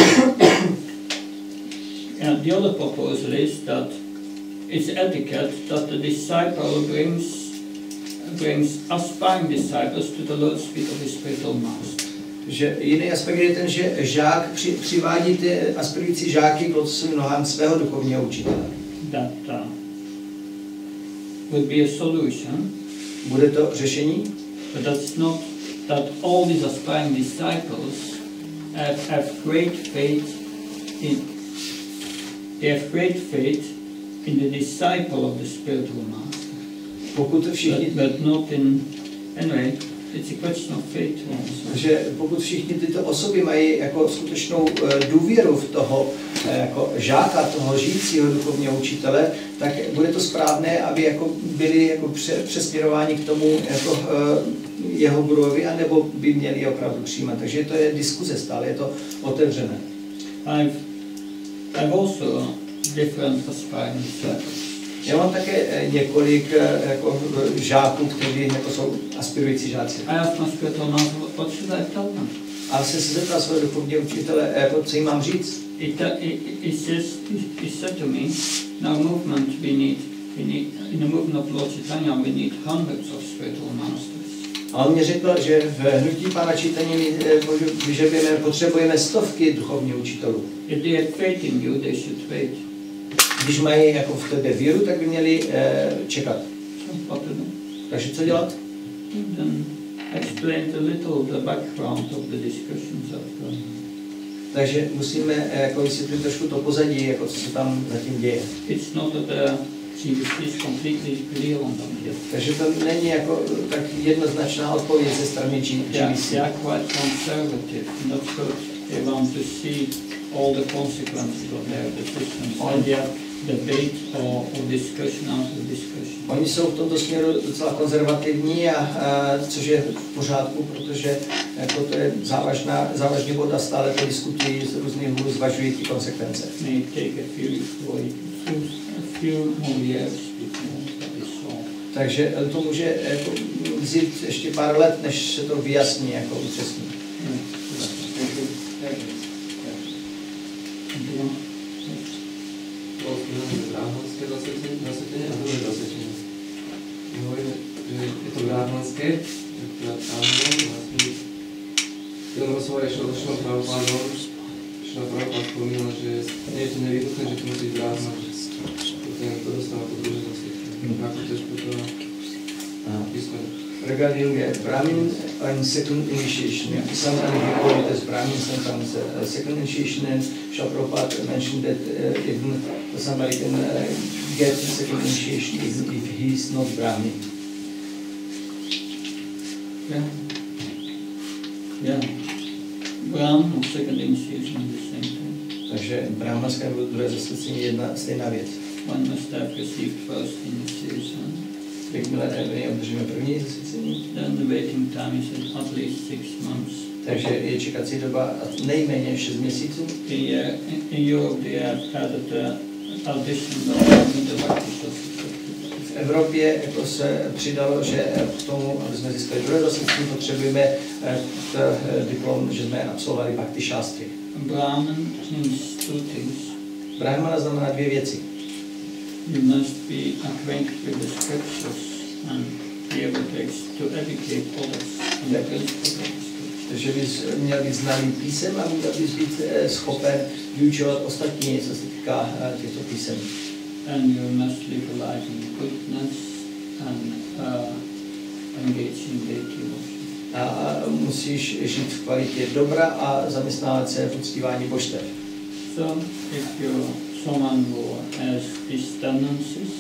A: Yeah, the other proposal is that it's etiquette that the disciple brings aspiring disciples to the lotus feet of his spiritual master.
B: Že jiný aspekt je ten, že žák přivádí ty aspirující žáky k lotusovým nohám svého duchovního učitele.
A: That would be a solution.
B: Bude to řešení?
A: But that's not that all these aspiring disciples have great faith in. They have great faith in the disciple of the spiritual master.
B: Pokud všichni,
A: but not in. Anyway, it's a question of faith also.
B: Že pokud všichni tyto osoby mají jako skutečnou důvěru v toho jako žáka, toho žijícího duchovního učitele, tak bude to správné, aby jako byli jako přesměrováni k tomu jako jeho guruovi, anebo by měli opravdu přijímat. Takže to je diskuze stále, je to otevřené.
A: I've also different aspiring disciples.
B: Já mám také několik jako žáků, kteří jako jsou aspirující žáci.
A: I asked my spiritual master, what should I tell them?
B: A se zeptal svého duchovního učitele, jako, co jim mám říct.
A: He said to me, in our movement we need, in the movement of Lord Chaitanya we need hundreds of spiritual masters.
B: A on mě řekl, že v hnutí Pána Chaitanya potřebujeme stovky duchovních učitelů.
A: If they have faith in you, they should wait.
B: Když mají jako v tebe víru, tak by měli čekat. Takže co dělat?
A: Then explain a little the background of the discussions of them.
B: Takže musíme jako vysvětlit trošku to pozadí, jako co se tam zatím děje.
A: It's not that GBC is completely clear on them yet.
B: Takže to není jako tak jednoznačná odpověď ze strany GBC.
A: They are quite conservative, not good. They want to see all the consequences of their decisions. And they have debate or discussion after discussion.
B: Oni jsou v tomto směru docela konzervativní, což je v pořádku, protože jako to je závažný bod a stále to diskutují z různých úhlů, zvažují ty konsekvence.
A: May take a few more years before that is solved.
B: Takže to může jako vzít ještě pár let, než se to vyjasní jako upřesní.
F: Brahmanské zasvěcení a druhé zasvěcení. Je to brahmanské, teda brahman, vlastně ten rozhovor je šel Prabhupádom, šel Prabhupád vzpomínal, že nie je to nevyhnutné, že to musí být brahman, že to dostává to druhé zasvěcení. Ako tež potom písmo.
B: Regarding Brahmin and second initiation, some call it as Brahmin, sometimes second initiation, and Srila Prabhupada mentioned that even somebody can get second initiation even if he is not Brahmin.
A: Yeah. Brahman and second initiation is the same thing.
B: Takže brahmanské nebo druhé zasvěcení je jedna stejná věc.
A: One must have received first initiation.
B: Jakmile obdržíme první zasvěcení,
A: then the waiting time is at least 6 months.
B: Takže je čekací doba nejméně 6 měsíců.
A: In Europe they have added the addition of the Bhakti.
B: V Evropě jako se přidalo, že k tomu, aby jsme získali druhé zasvěcení, potřebujeme diplom, že jsme absolvovali Bhakti Shastri.
A: Brahman means two things.
B: Brahmana znamená dvě věci.
A: You must be acquainted with the scriptures and be able to educate others on the principles of the scriptures.
B: Takže bys měl být znalý písem a měl bys být schopen vyučovat ostatní, co se týká těchto písem.
A: And you must live a life in goodness and engage in deity worship.
B: A musíš žít v kvalitě dobra a zaměstnávat se v uctívání božstev.
A: So, if you're someone who has these tendencies,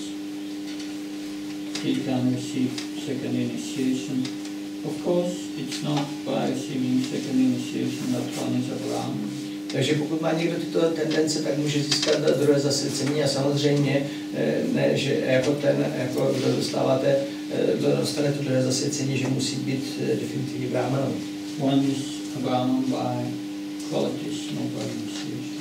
A: he can receive second initiation. Of course, it's not by receiving second initiation that one is a Brahman.
B: Takže pokud má někdo tyto tendence, tak může získat druhé zasvěcení a samozřejmě ne, že jako ten, jako kdo dostane to druhé zasvěcení, že musí být definitivně Brahmanou.
A: One is a Brahman by qualities, no by initiation.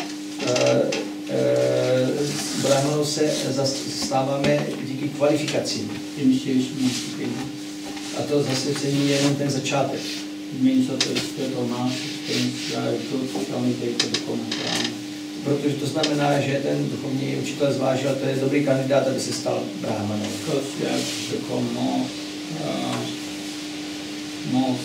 B: Brahmanou se stáváme díky kvalifikacím.
A: Initiation must be.
B: A to zasvěcení je jenom ten začátek.
A: It means that the spiritual master thinks very good candidate to become a Brahman.
B: Protože to znamená, že ten duchovní učitel zvážil, to je dobrý kandidát, aby se stal Brahmanem.
A: Because you have to become more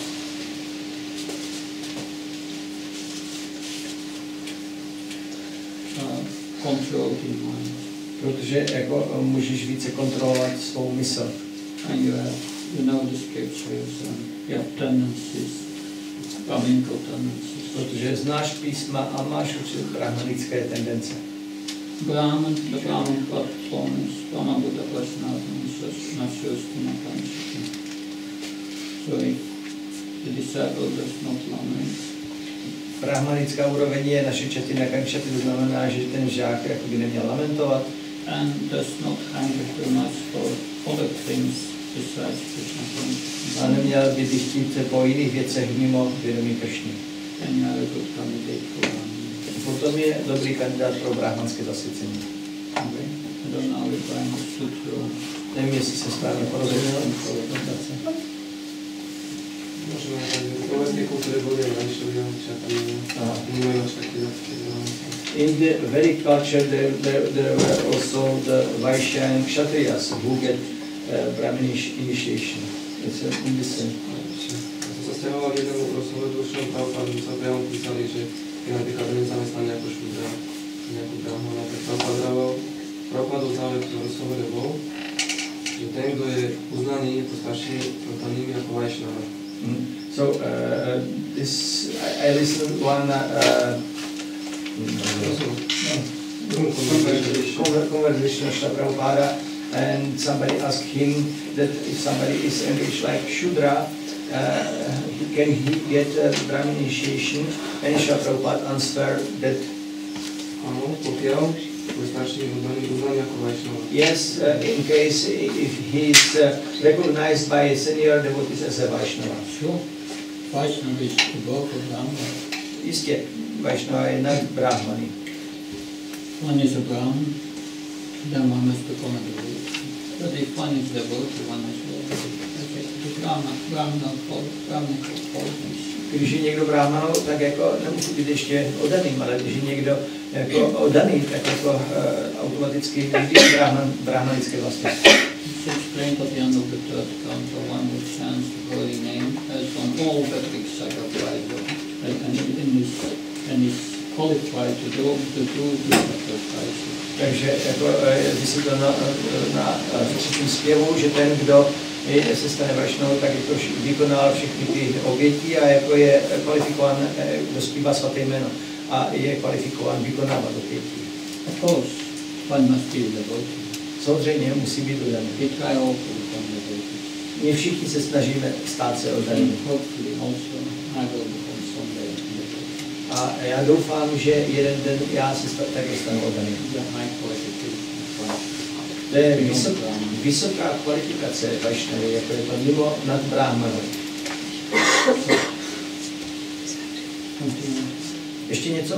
A: controlled in mind.
B: Protože jako můžeš více kontrolovat svou mysl.
A: And you know the scriptures and you have tendencies, brahminical tendencies.
B: Protože znáš písma a máš určitě brahmanické tendence.
A: Brahman, the Brahman platform is Brahma Buddha Prasnatma Nashostina Panchita. So if the disciple does not lament,
B: Brahmanická úroveň je naše čatina kankšaty, to znamená, že ten žák jakoby neměl lamentovat.
A: And does not hunger too much for other things besides Krishna consciousness.
B: A neměl by chtít po jiných věcech mimo vědomí Kršny.
A: And you are a good candidate for one.
B: Potom je dobrý kandidát pro brahmanské zasvěcení.
A: Okay. I don't know if I understood you.
B: Nevím, jestli se správně porozuměl.
F: Možná tak, v slovenské kultuře byly Vaishnavi, Kshatriya, vnímají až taky
B: In the Vedic culture, there were also the Vaishya and Kshatriyas who get Brahmin initiation. It's in this sense.
F: Já jsem se stěhoval k jednomu rozhovoru Šrila Prabhupádu, co tam písali, že je například nezaměstnaný jako šudra, nějakou brahmana, tak Prabhupádu závěr v tom rozhovoru bol, že ten, kdo je uznaný jako starší protanými jako Vaishnava.
B: So I listened one conversation of Prabhupada, and somebody asked him that if somebody is engaged like Shudra, can he get Brahmin initiation? And Prabhupada answered that yes, in case if he is recognized by senior devotees as a Vaishnava.
A: Sure. Vaishnava is above Brahmana.
B: Jistě, Vaishnava je nad Brahmany.
A: One is a Brahman, then one must become a devotee. But if one is devotee, one is Brahmana qualities.
B: Když je někdo brahmanou, tak jako nemusí být ještě oddaným, ale když je někdo jako oddaný, tak jako automaticky vždy brahmanické vlastnosti.
A: It's explained at the end of the third canto, one who chants the holy name has on all Vedic sacrifices and is qualified to do the sacrifices.
B: Takže jako vysvětleno na třetím zpěvu, že ten, kdo se stane Vaishnavou, tak jako vykonal všechny ty oběti a jako je kvalifikován, kdo zpívá svaté jméno a je kvalifikován vykonávat oběti.
A: Of course, one must be devotee.
B: Samozřejmě musí být oddaný.
A: We try all to become devotees.
B: My všichni se snažíme stát se oddanými.
A: Hopefully also I will become someday devotee.
B: A já doufám, že jeden den já se také stanu oddaným. To je vysoká kvalifikace Vaishnavy, jako je to mimo nad Brahmanou. Ještě něco?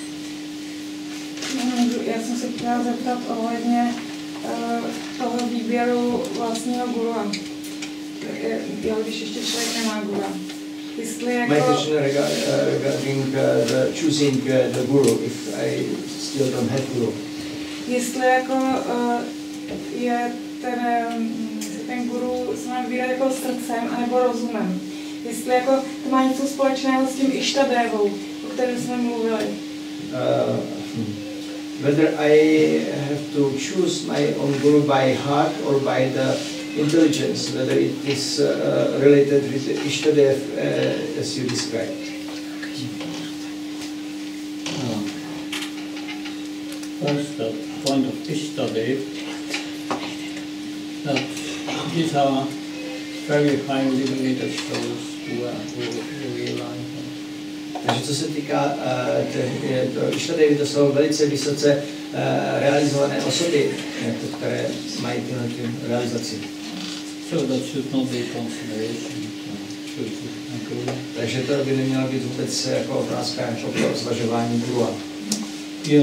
H: Já jsem se chtěla zeptat ohledně toho výběru vlastního gurua. Jo, když ještě člověk nemá gura. Jestli jako...
B: My question regarding the choosing the guru, if I still don't have guru.
H: Jestli jako je ten guru se má vybírat jako srdcem anebo rozumem. Jestli jako to má něco společného s tím Ištadevou, o kterém jsme mluvili.
B: Whether I have to choose my own guru by heart or by the intelligence, whether it is related with Ishtadev as you described.
A: First, the point of Ishtadev, that these are very highly liberated souls who realize.
B: Takže co se týká Ištadevy, to jsou velice vysoce realizované osoby, které mají tyhle realizaci.
A: So that should not be consideration.
B: Takže to by nemělo být vůbec jako otázka jako pro zvažování gurua.
A: You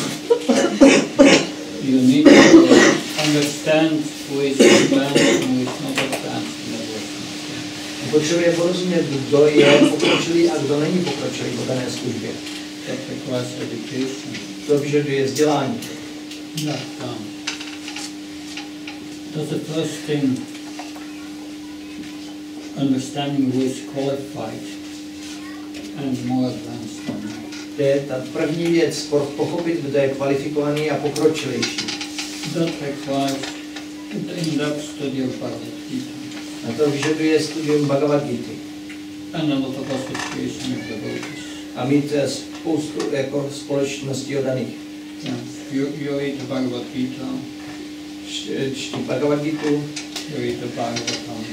A: need to understand who is advanced and who is not advanced in the world.
B: Potřebuje porozumět, kdo je pokročilý a kdo není pokročilý v dané službě.
A: That requires education.
B: To vyžaduje vzdělání.
A: That's the first thing. Understanding who is qualified and more advanced than me.
B: To je ta první věc, pochopit, kdo je kvalifikovaný a pokročilejší.
A: That requires in-depth study of Bhagavad Gita.
B: A to vyžaduje studium Bhagavad Gita.
A: And a lot of association of devotees.
B: A mít spoustu jako společností oddaných.
A: Yeah. You read the Bhagavad Gita.
B: Čti Bhagavad Gita.
A: You read the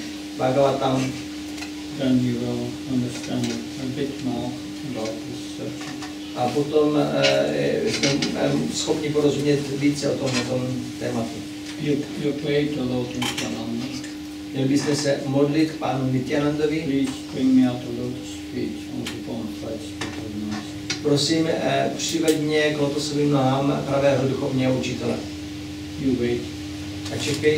B: Bhagavatam.
A: Then you will understand a bit more about this
B: A potom jsme schopni porozumět více o tom tématu.
A: You pray to Lord Nityananda.
B: Měli bychom se modlit k pánu Nityanandovi.
A: Please bring me out a lotus feet on the bona fide spiritual master.
B: Prosím, přived mě k lotosovým nohám pravého duchovního učitele.
A: You wait.
B: A čekej.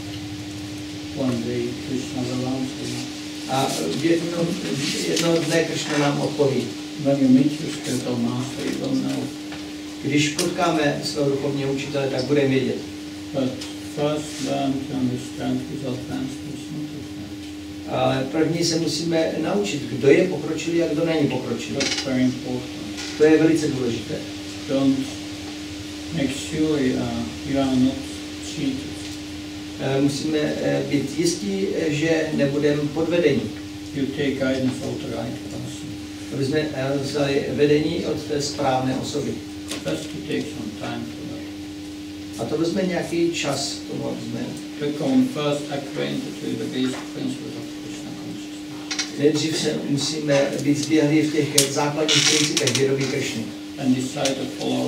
A: One day Krishna will answer you.
B: A jednoho dne Krishna nám odpoví.
A: When you meet your spiritual master, you will know.
B: Když potkáme svého duchovního učitele, tak budeme vědět.
A: But first learn to understand without translation.
B: Ale první se musíme naučit, kdo je pokročilý a kdo není pokročilý.
A: That's very important.
B: To je velice důležité.
A: Don't make sure you are not cheated.
B: Musíme být jistí, že nebudeme podvedení.
A: You take guidance of the right person.
B: Aby jsme vzali vedení od té správné osoby.
A: Just to take some time for that.
B: A to vezme nějaký čas k tomu, aby jsme
A: Become first acquainted with the basic principles of Krishna consciousness.
B: nejdřív se musíme být zběhlí v těch základních principech vědomí Krishny.
A: And decide to follow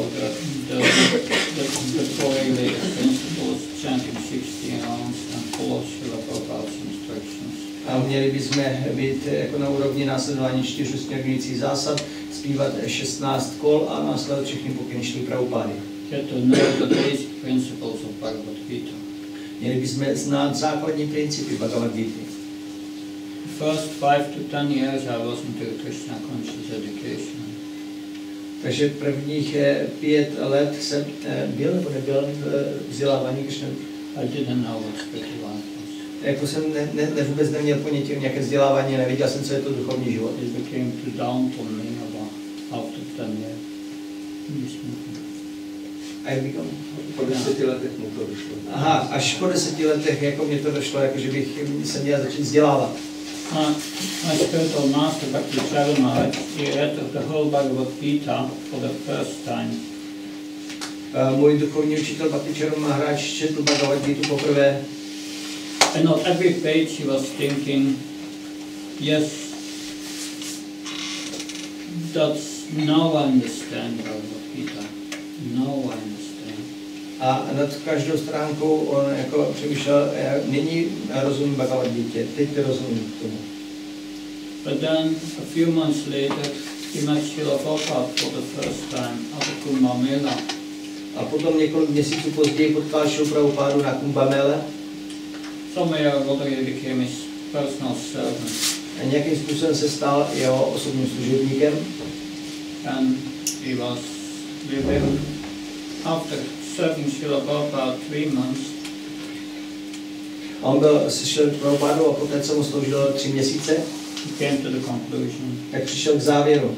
A: the four related principles, chanting 16 rounds and follow Srila Prabhupada's instructions.
B: A měli bychom být jako na úrovni následování 4 směrňujících zásad, zpívat 16 kol a následovat všechny pokyny Šrily Prabhupády.
A: Get to know the basic principles of Bhagavad Gita.
B: Měli bychom znát základní principy Bhagavad Gita.
A: First 5 to 10 years I was into Krishna conscious education.
B: Takže prvních 5 let jsem byl nebo nebyl vzdělávání Krishna.
A: I didn't know what spiritual life was.
B: Jako jsem vůbec neměl ponětí o nějaké vzdělávání, nevěděl jsem, co je to duchovní život.
A: It became too down to me about after 10 years.
B: A jak říkám?
C: Po 10 letech mu to došlo.
B: Aha, až po 10 letech jako mě to došlo, jako že bych se měl začít vzdělávat.
A: My spiritual master Bhakti Charan, he read the whole Bhagavad Gita for the first time.
B: Můj duchovní učitel Bhakti Charan Maharaj četl Bhagavad Gita poprvé.
A: And on every page he was thinking, yes, that's now I understand Bhagavad Gita. Now I understand.
B: A nad každou stránkou on jako přemýšlel, nyní rozumím Bhagavad Gita, teď to rozumím tomu.
A: But then a few months later he met Srila Prabhupada for the first time at the Kumbh Mela.
B: A potom několik měsíců později potkal Šrilu Prabhupádu na Kumbh Mele.
A: Somewhere or other he became his personal servant.
B: A nějakým způsobem se stal jeho osobním služebníkem.
A: And he was with him after serving Srila Prabhupada 3 months.
B: A on byl se Šrilou Prabhupádou a poté, co mu sloužil 3 měsíce,
A: He came to the conclusion,
B: tak přišel k závěru.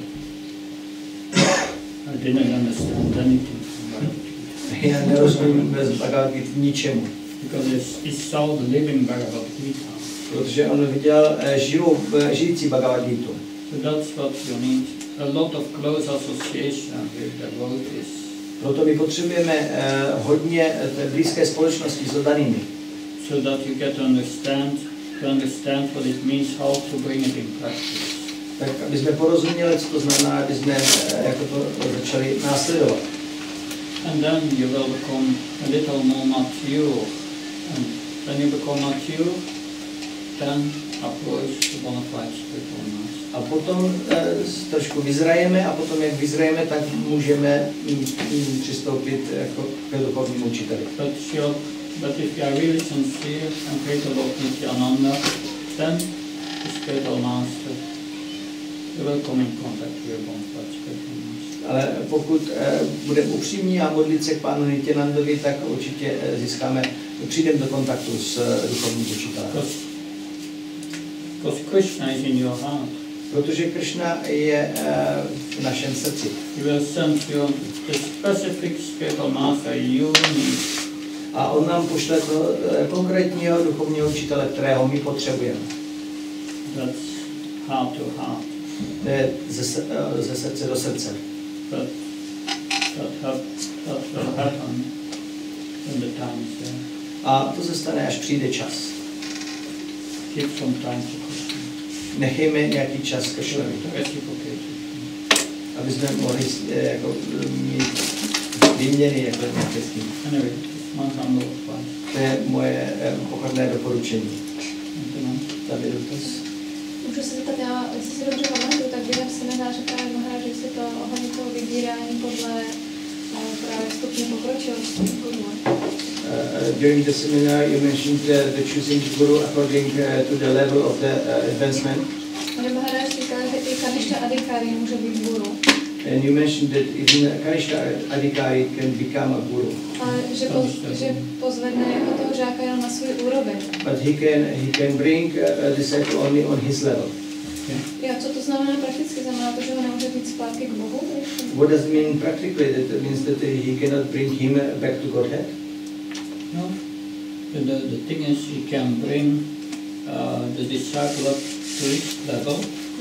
A: I didn't understand anything from Bhagavad Gita.
B: Já nerozumím bez Bhagavad Gita ničemu.
A: Because he saw the living Bhagavad Gita.
B: Protože on viděl žijící Bhagavad Gita.
A: So that's what you need. A lot of close association with the devotees.
B: Proto my potřebujeme hodně té blízké společnosti s oddanými.
A: So that you get to understand what it means, how to bring it in practice.
B: Tak aby jsme porozuměli, co to znamená, aby jsme jako to začali následovat.
A: And then you will become a little more mature. And when you become mature, then approach the bona fide spiritual master.
B: A potom trošku vyzrajeme a potom, jak vyzrajeme, tak můžeme přistoupit jako k duchovnímu učiteli.
A: But if you are really sincere and pray to Lord Nityananda, then the spiritual master will come in contact with your bona fide spiritual master.
B: Ale pokud budeme upřímní a modlit se k pánu Nityanandovi, tak určitě přijdeme do kontaktu s duchovním učitelem.
A: Because Krishna is in your heart.
B: Protože Krishna je v našem srdci.
A: He will send you the specific spiritual master you need.
B: A on nám pošle to konkrétního duchovního učitele, kterého my potřebujeme.
A: That's heart to heart.
B: To je ze srdce do srdce.
A: But that will happen when the time is there.
B: A to se stane, až přijde čas.
A: Give some time to Krishna.
B: Nechejme nějaký čas Krishnovi. aby jsme mohli jako, mít výměny jako český.
A: Anyway, mám tam dotaz.
B: To je moje pochodné doporučení. Tady dotaz.
G: Můžu se zeptat, já, jestli si dobře pamatuju, tak během semináře právě Maharaj vysvětlil ohledně toho vybírání podle právě stupně pokročilosti guru.
B: During the seminar, you mentioned the choosing guru according to the level of the advancement.
G: Pane Maharaj říkal, že i Kanishta Adhikari může být guru.
B: And you mentioned that even Kanishta Adhikari can become a guru.
G: A že pozvedne jako toho žáka jenom na svůj úroveň.
B: But he can bring a disciple only on his level.
G: Jo, co to znamená prakticky? Znamená to, že ho nemůže být zpátky k Bohu?
B: What does it mean practically? That means that he cannot bring him back to Godhead?
A: No. The thing is, he can bring the disciple up to his level.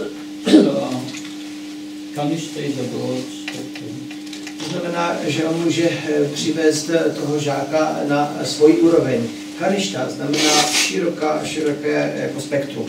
A: Kanishta is a broad spectrum.
B: To znamená, že on může přivést toho žáka na svůj úroveň. Kanishta znamená široké jako spektrum.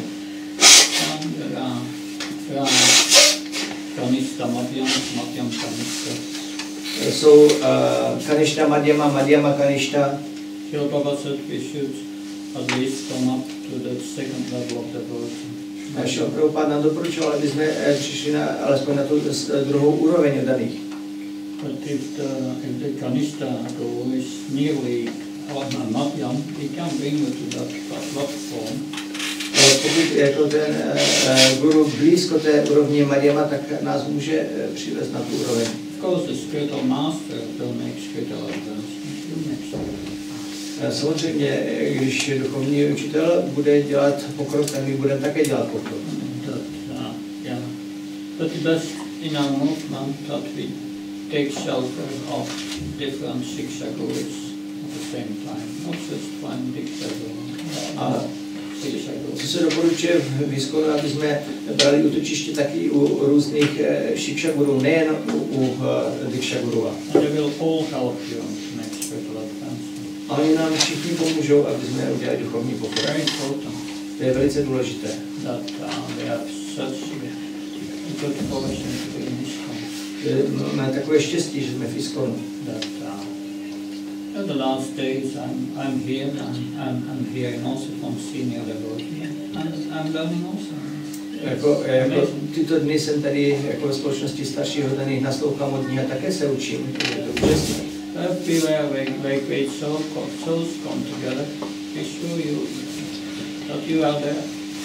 A: Kanishta, Madhyam Kanishta.
B: Jsou Kanishta, Madhyama Kanishta.
A: Srila Prabhupada said we should at least come up to the second level of devotion.
B: Srila Prabhupada nám doporučoval, aby jsme přišli alespoň na tu druhou úroveň od daných.
A: But if the Kanishta guru is nearly Madhyam, he can bring you to that platform.
B: Pokud jako ten guru blízko té úrovně Madhyama, tak nás může přivést na tu úroveň.
A: Of course, the spiritual master will make spiritual advancement.
B: Samozřejmě, když duchovní učitel bude dělat pokrok, tak my budeme také dělat pokrok.
A: Yeah. But the best in our movement that we take shelter of different Shiksha gurus at the same time, not just one Diksha guru.
B: Co se doporučuje v ISKCONu, aby jsme brali útočiště taky u různých Shiksha gurů, nejen u Diksha guru.
A: They will all help you to make spiritual advancement.
B: A oni nám všichni pomůžou, aby jsme udělali duchovní pokrok.
A: Very important.
B: To je velice důležité.
A: That they have such a good position to be in ISKCON.
B: Máme takové štěstí, že jsme v ISKCONu.
A: That in the last days I'm here and I'm hearing also from senior devotee and I'm learning also.
B: Jako tyto dny jsem tady jako ve společnosti staršího daných naslouchám od nich a také se učím. Je to úžasné.
A: Everywhere where great souls come together, they show you that you are there.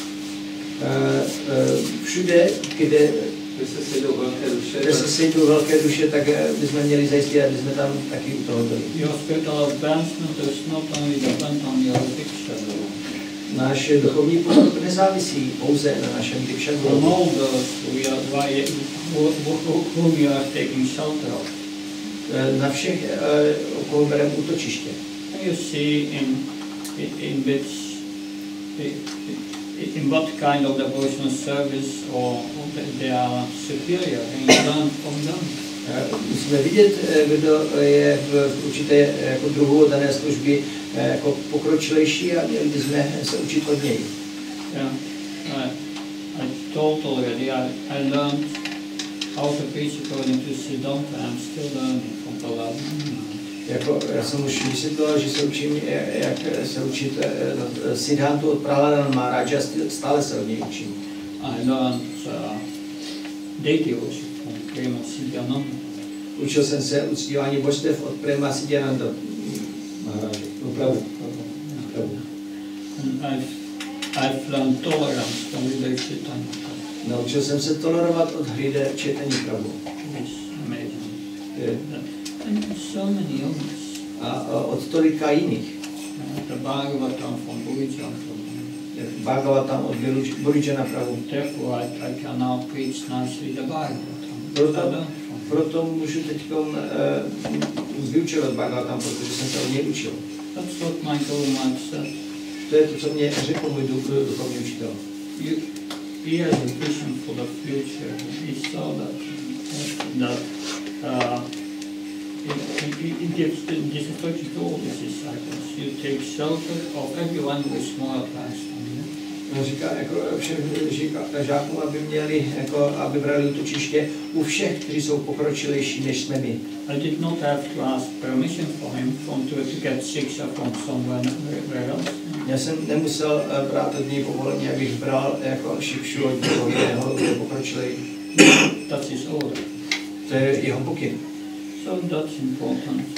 B: Všude, kde se sejdou velké duše, tak bychom měli zajistit, aby jsme tam taky u toho byli.
A: Your spiritual advancement is not only dependent on your diksha guru.
B: Náš duchovní pokrok nezávisí pouze na našem diksha guru.
A: On all those whom you are taking shelter of.
B: Na všech, o koho bereme útočiště.
A: You see in what kind of devotional service or they are superior and you learn from them.
B: Musíme vidět, kdo je v určité jako druhu dané služby jako pokročilejší a měli bychom se učit od něj.
A: Yeah, I told already, I learned how to preach according to Siddhanta. I'm still learning from Prahlad.
B: Jako, já jsem už vysvětlil, že se učím, jak se učit Siddhantu od Prahlada Maharaja, stále se od něj učím.
A: I learned deity worship from Prema Siddhananda.
B: Učil jsem se uctívání božstev od Prema Siddhananda Maharaja. Prabhu.
A: And I've learned tolerance from Hridaya Chaitanya.
B: Naučil jsem se tolerovat od Hridaya Chaitanya Prabhu.
A: It's amazing. And so many others.
B: A od tolika jiných.
A: The Bhagavatam from Burijana.
B: Bhagavatam od Burijana Prabhu.
A: Therefore I can now preach nicely the Bhagavatam.
B: Proto můžu teď vyučovat Bhagavatam, protože jsem se od něj učil.
A: That's what my Guru Maharaj said.
B: To je to, co mě řekl můj duchovní učitel.
A: He has a vision for the future. He saw that he gives this instruction to all his disciples. You take shelter of everyone who is more advanced than you.
B: On říká, jako všem žákům, aby měli, jako, aby brali útočiště u všech, kteří jsou pokročilejší, než jsme my.
A: I did not have to ask permission for him to get shiksha from somewhere else.
B: Já jsem nemusel brát od něj povolení, abych bral jako šikšu od někoho jiného, kdo je pokročilej.
A: That's his order.
B: To je jeho pokyn.
A: So that's important.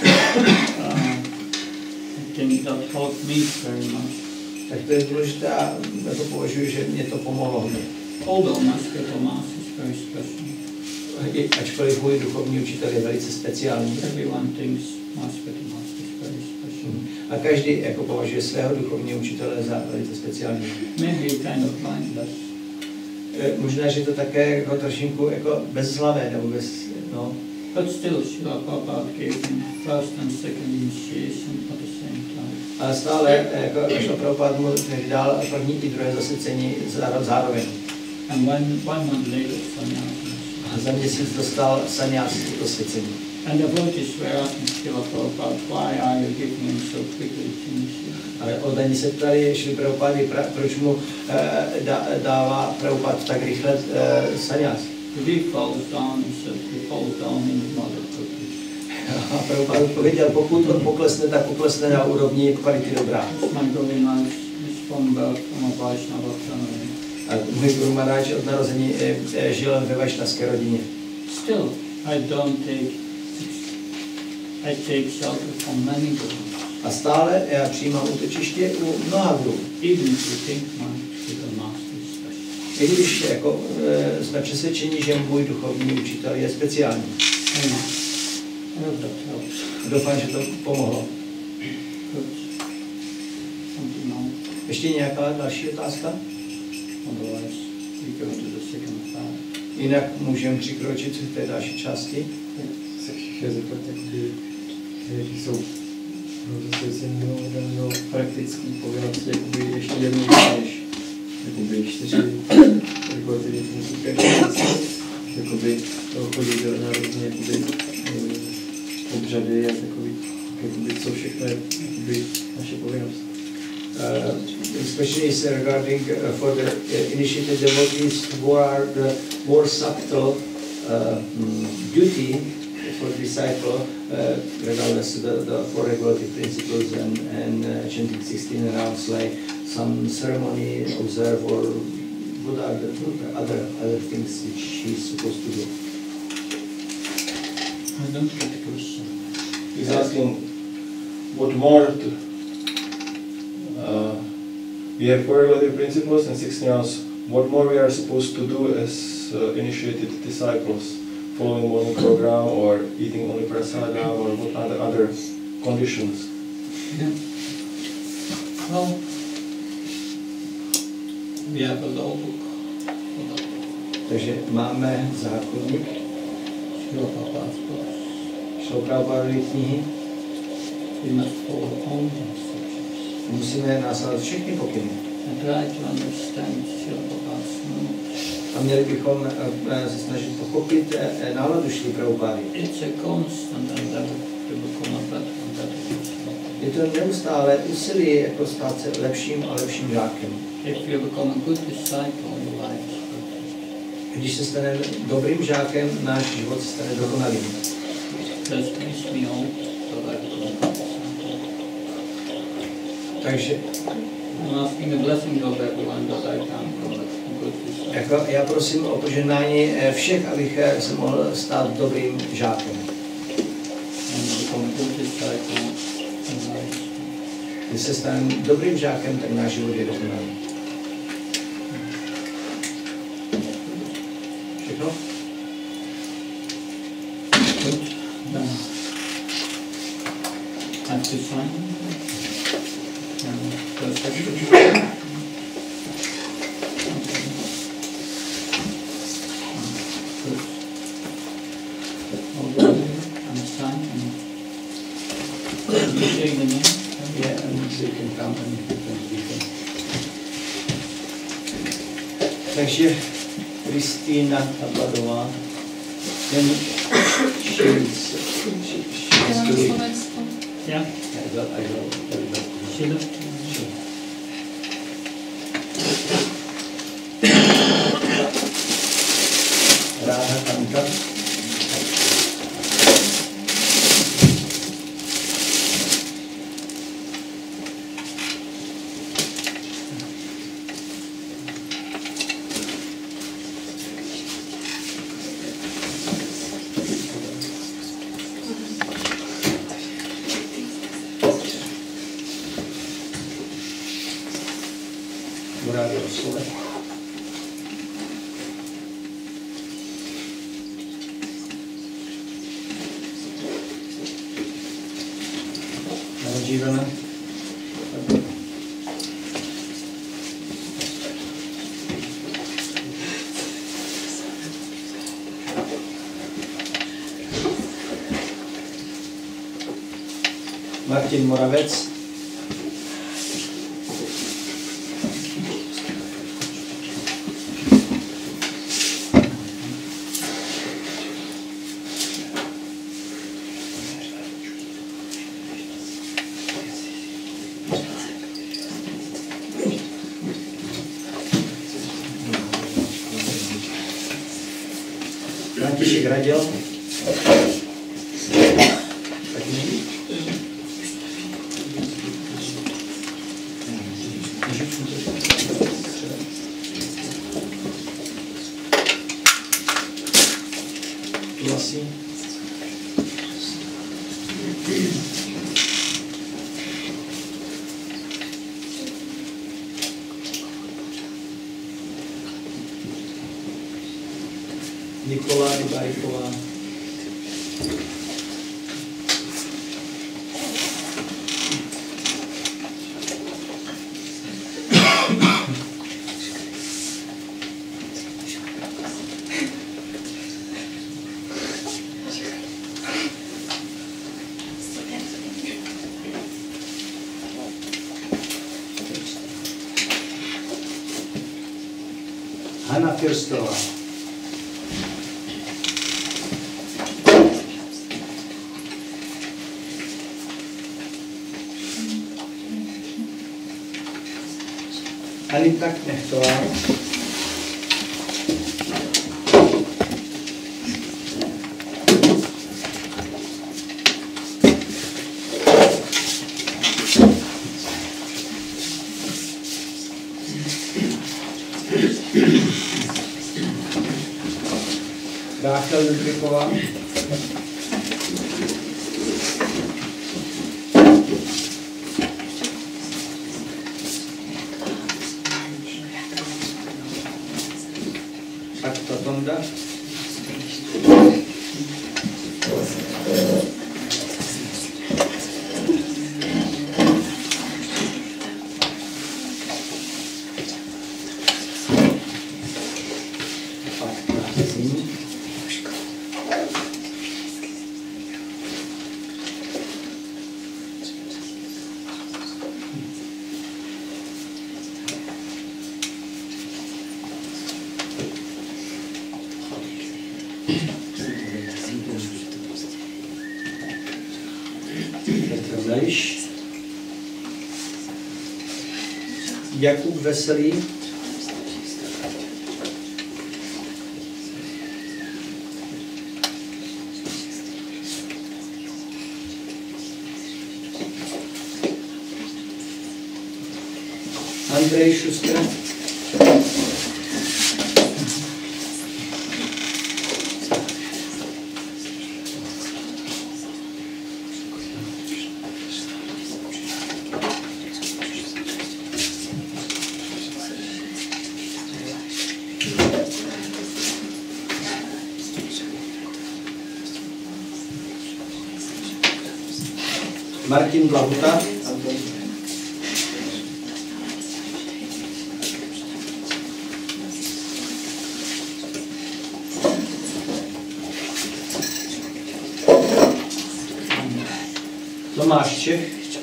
A: I think that helped me very much.
B: Tak to je důležité a já to považuji, že mě to pomohlo hodně.
A: Although Master Thomas is very special.
B: Ačkoliv můj duchovní učitel je velice speciální.
A: Everyone thinks Master Thomas is very special.
B: A každý jako považuje svého duchovního učitele za velice speciální.
A: Maybe kind of mindless.
B: Možná, že to také jako trošinku jako bezhlavé nebo bez, no.
A: But still, Srila Prabhupada gave him first and second initiation at the same time.
B: Ale stále jako Srila Prabhupada mu dal první i druhé zasvěcení zároveň.
A: And one month later, sannyasi.
B: A za měsíc dostal sannyasi zasvěcení.
A: And the devotees were asking Srila Prabhupada, why are you giving him so quickly to initiate?
B: Ale oddaní se ptali Šrily Prabhupády, proč mu dává Prabhupada tak rychle sannyas.
A: If he falls down, he said, he falls down in the mother cookie.
B: A Prabhupada odpověděl, pokud on poklesne, tak poklesne na úrovni kvality dobrá.
A: My Guru Maharaj is from birth from a Vaishnava family.
B: A můj Guru Maharaj od narození žil ve vašnavské rodině.
A: Still, I take shelter from many gurus.
B: A stále já přijímám útočiště u mnoha gurů.
A: Even if you think my spiritual master is special.
B: I když jako, jsme přesvědčeni, že můj duchovní učitel je speciální.
A: I hope that helps.
B: Doufám, že to pomohlo.
A: Good. Something more.
B: Ještě nějaká další otázka?
A: Otherwise, we go to the second part.
B: Jinak můžeme přikročit v té další části.
D: Se chtěl zeptat, jaký jsou zasvěcení do praktických povinností, jakoby ještě jednou než jakoby 4 regulativní jakoby chodit na různě jakoby obřady a takový, jakoby co všechno je jakoby naše povinnost.
B: Especially regarding for the initiated devotees who are the more subtle duty for the disciple, regardless of the four regulative principles and chanting 16 rounds, like some ceremony observe or what are the other things which he is supposed to do.
A: I don't get the question.
I: He's asking what more we have four regulative principles and 16 rounds. What more we are supposed to do as initiated disciples, following morning program or eating only prasada, or what are the other conditions?
A: Yeah. Well, we have a law book for that.
B: Takže máme zákonník,
A: Srila Prabhupada's books.
B: Srila Prabhupádovy knihy.
A: We must follow all the instructions.
B: Musíme následovat všechny pokyny.
A: And try to understand Srila Prabhupada's mood.
B: A měli bychom se snažit pochopit náladu Šrily Prabhupády.
A: It's a constant endeavor to become a better and better disciple.
B: Je to neustále úsilí jako stát se lepším a lepším žákem.
A: If you become a good disciple, your life is perfect.
B: Když se stane dobrým žákem, náš život se stane dokonalým.
A: That's pleased me all that I become a good disciple.
B: Takže
A: I'm asking the blessing of everyone that I can become a good disciple.
B: jako já prosím o požehnání všech, abych se mohl stát dobrým žákem.
A: And become a good disciple in life.
B: Když se staneme dobrým žákem, tak náš život je dokonalý. Všechno?
A: Good. Then I have to sign. Perfect.
B: Takže Kristýna Tabladová, ten
A: Yeah. Sheila.
B: Živana. Martin Moravec. František Radil. Vlastně. Nikola Rybajková. Hanna Firstová. Anita Knechtová. Ráchel Ludvíková. Akta Tonda. Petr Zajš. Jakub Veselý. Andrej Šuster. Martin Blahuta. Tomáš Čech.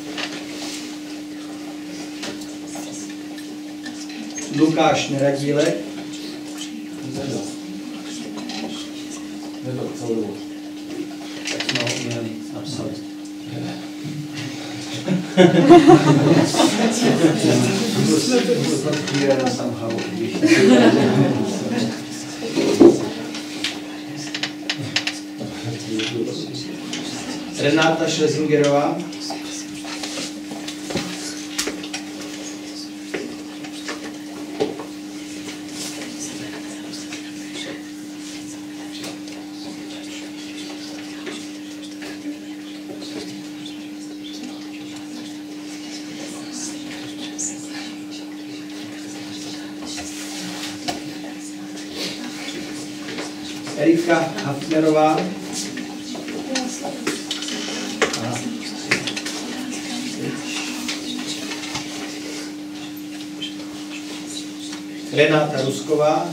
B: Lukáš Neradílek.
F: Nedal celou dobu.
B: Tak jsme ho měli napsat. Renáta Šlezingerová. Erika Hafnerová. Renáta Rusková.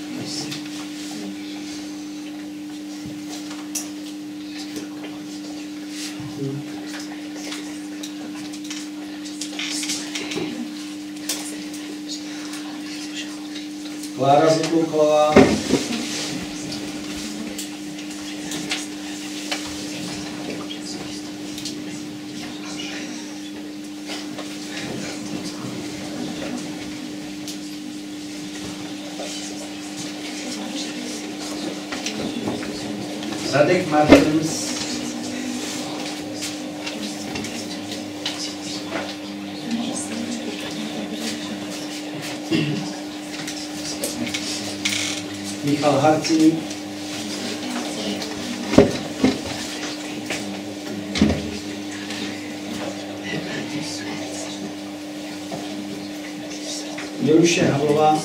B: Klára Zitlouchová. Radek Martins. Michal Harcík. Miluše Havlová.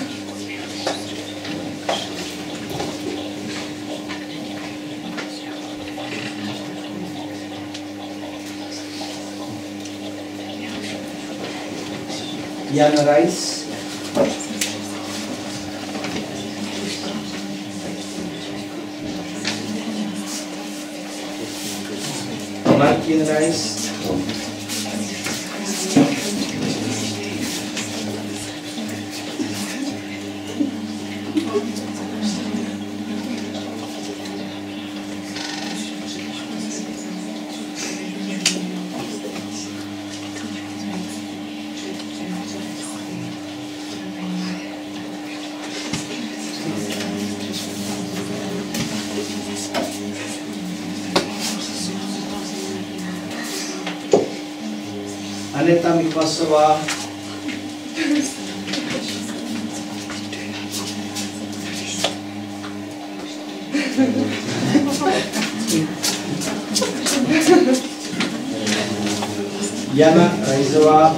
B: Jan Reis. Martin Reis. Aneta Miklasová. Jana Rajzová.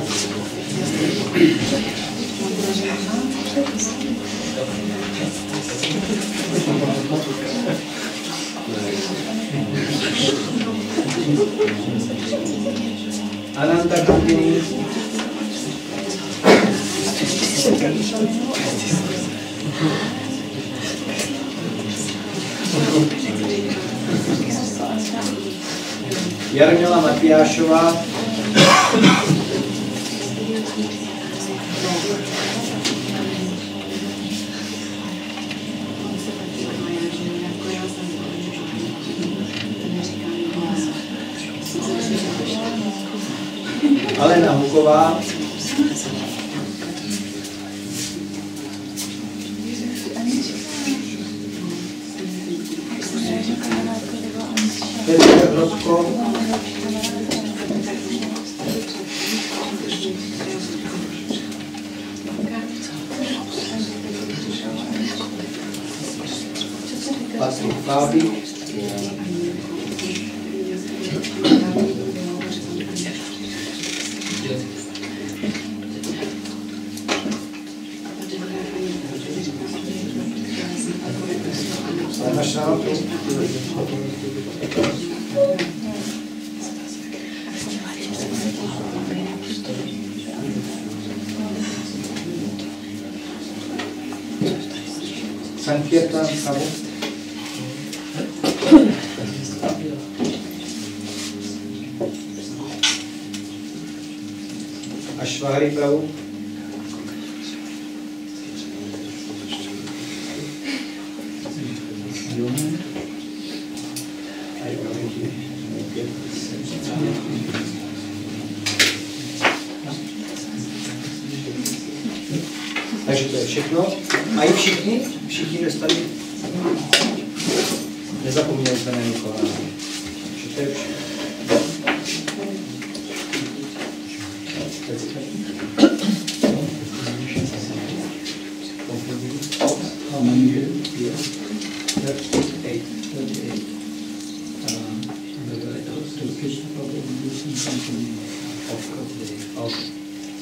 B: Ananta Kandini. Jarmila Matyášová. Alena Huková. Petr Hrodko. Patrik Fábík. Sankirtan Prabhu. Ashwari Prabhu. Takže to je všechno. A i všichni dostali. Nezapomínali jsme na nikoho. Takže to je všechno.
A: How many years?
B: 38.
A: Krishna Prabhu using something of the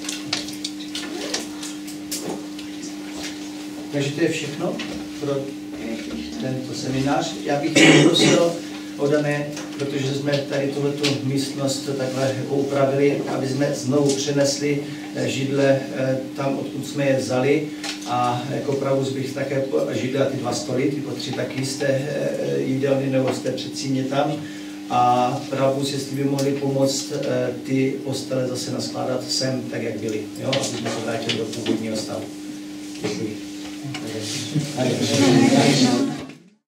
B: Takže to je všechno pro tento seminář. Já bych prosil Dané, protože jsme tady tuhletu místnost takhle jako upravili, aby jsme znovu přenesli židle tam, odkud jsme je vzali, a jako pravus bych také židle a ty 2 stoly, ty po 3 taky z té jídelny nebo z té předsíně tam, a pravus, jestli by mohli pomoct ty postele zase naskládat sem, tak jak byly, jo, aby jsme se vrátili do původního stavu. Děkuji.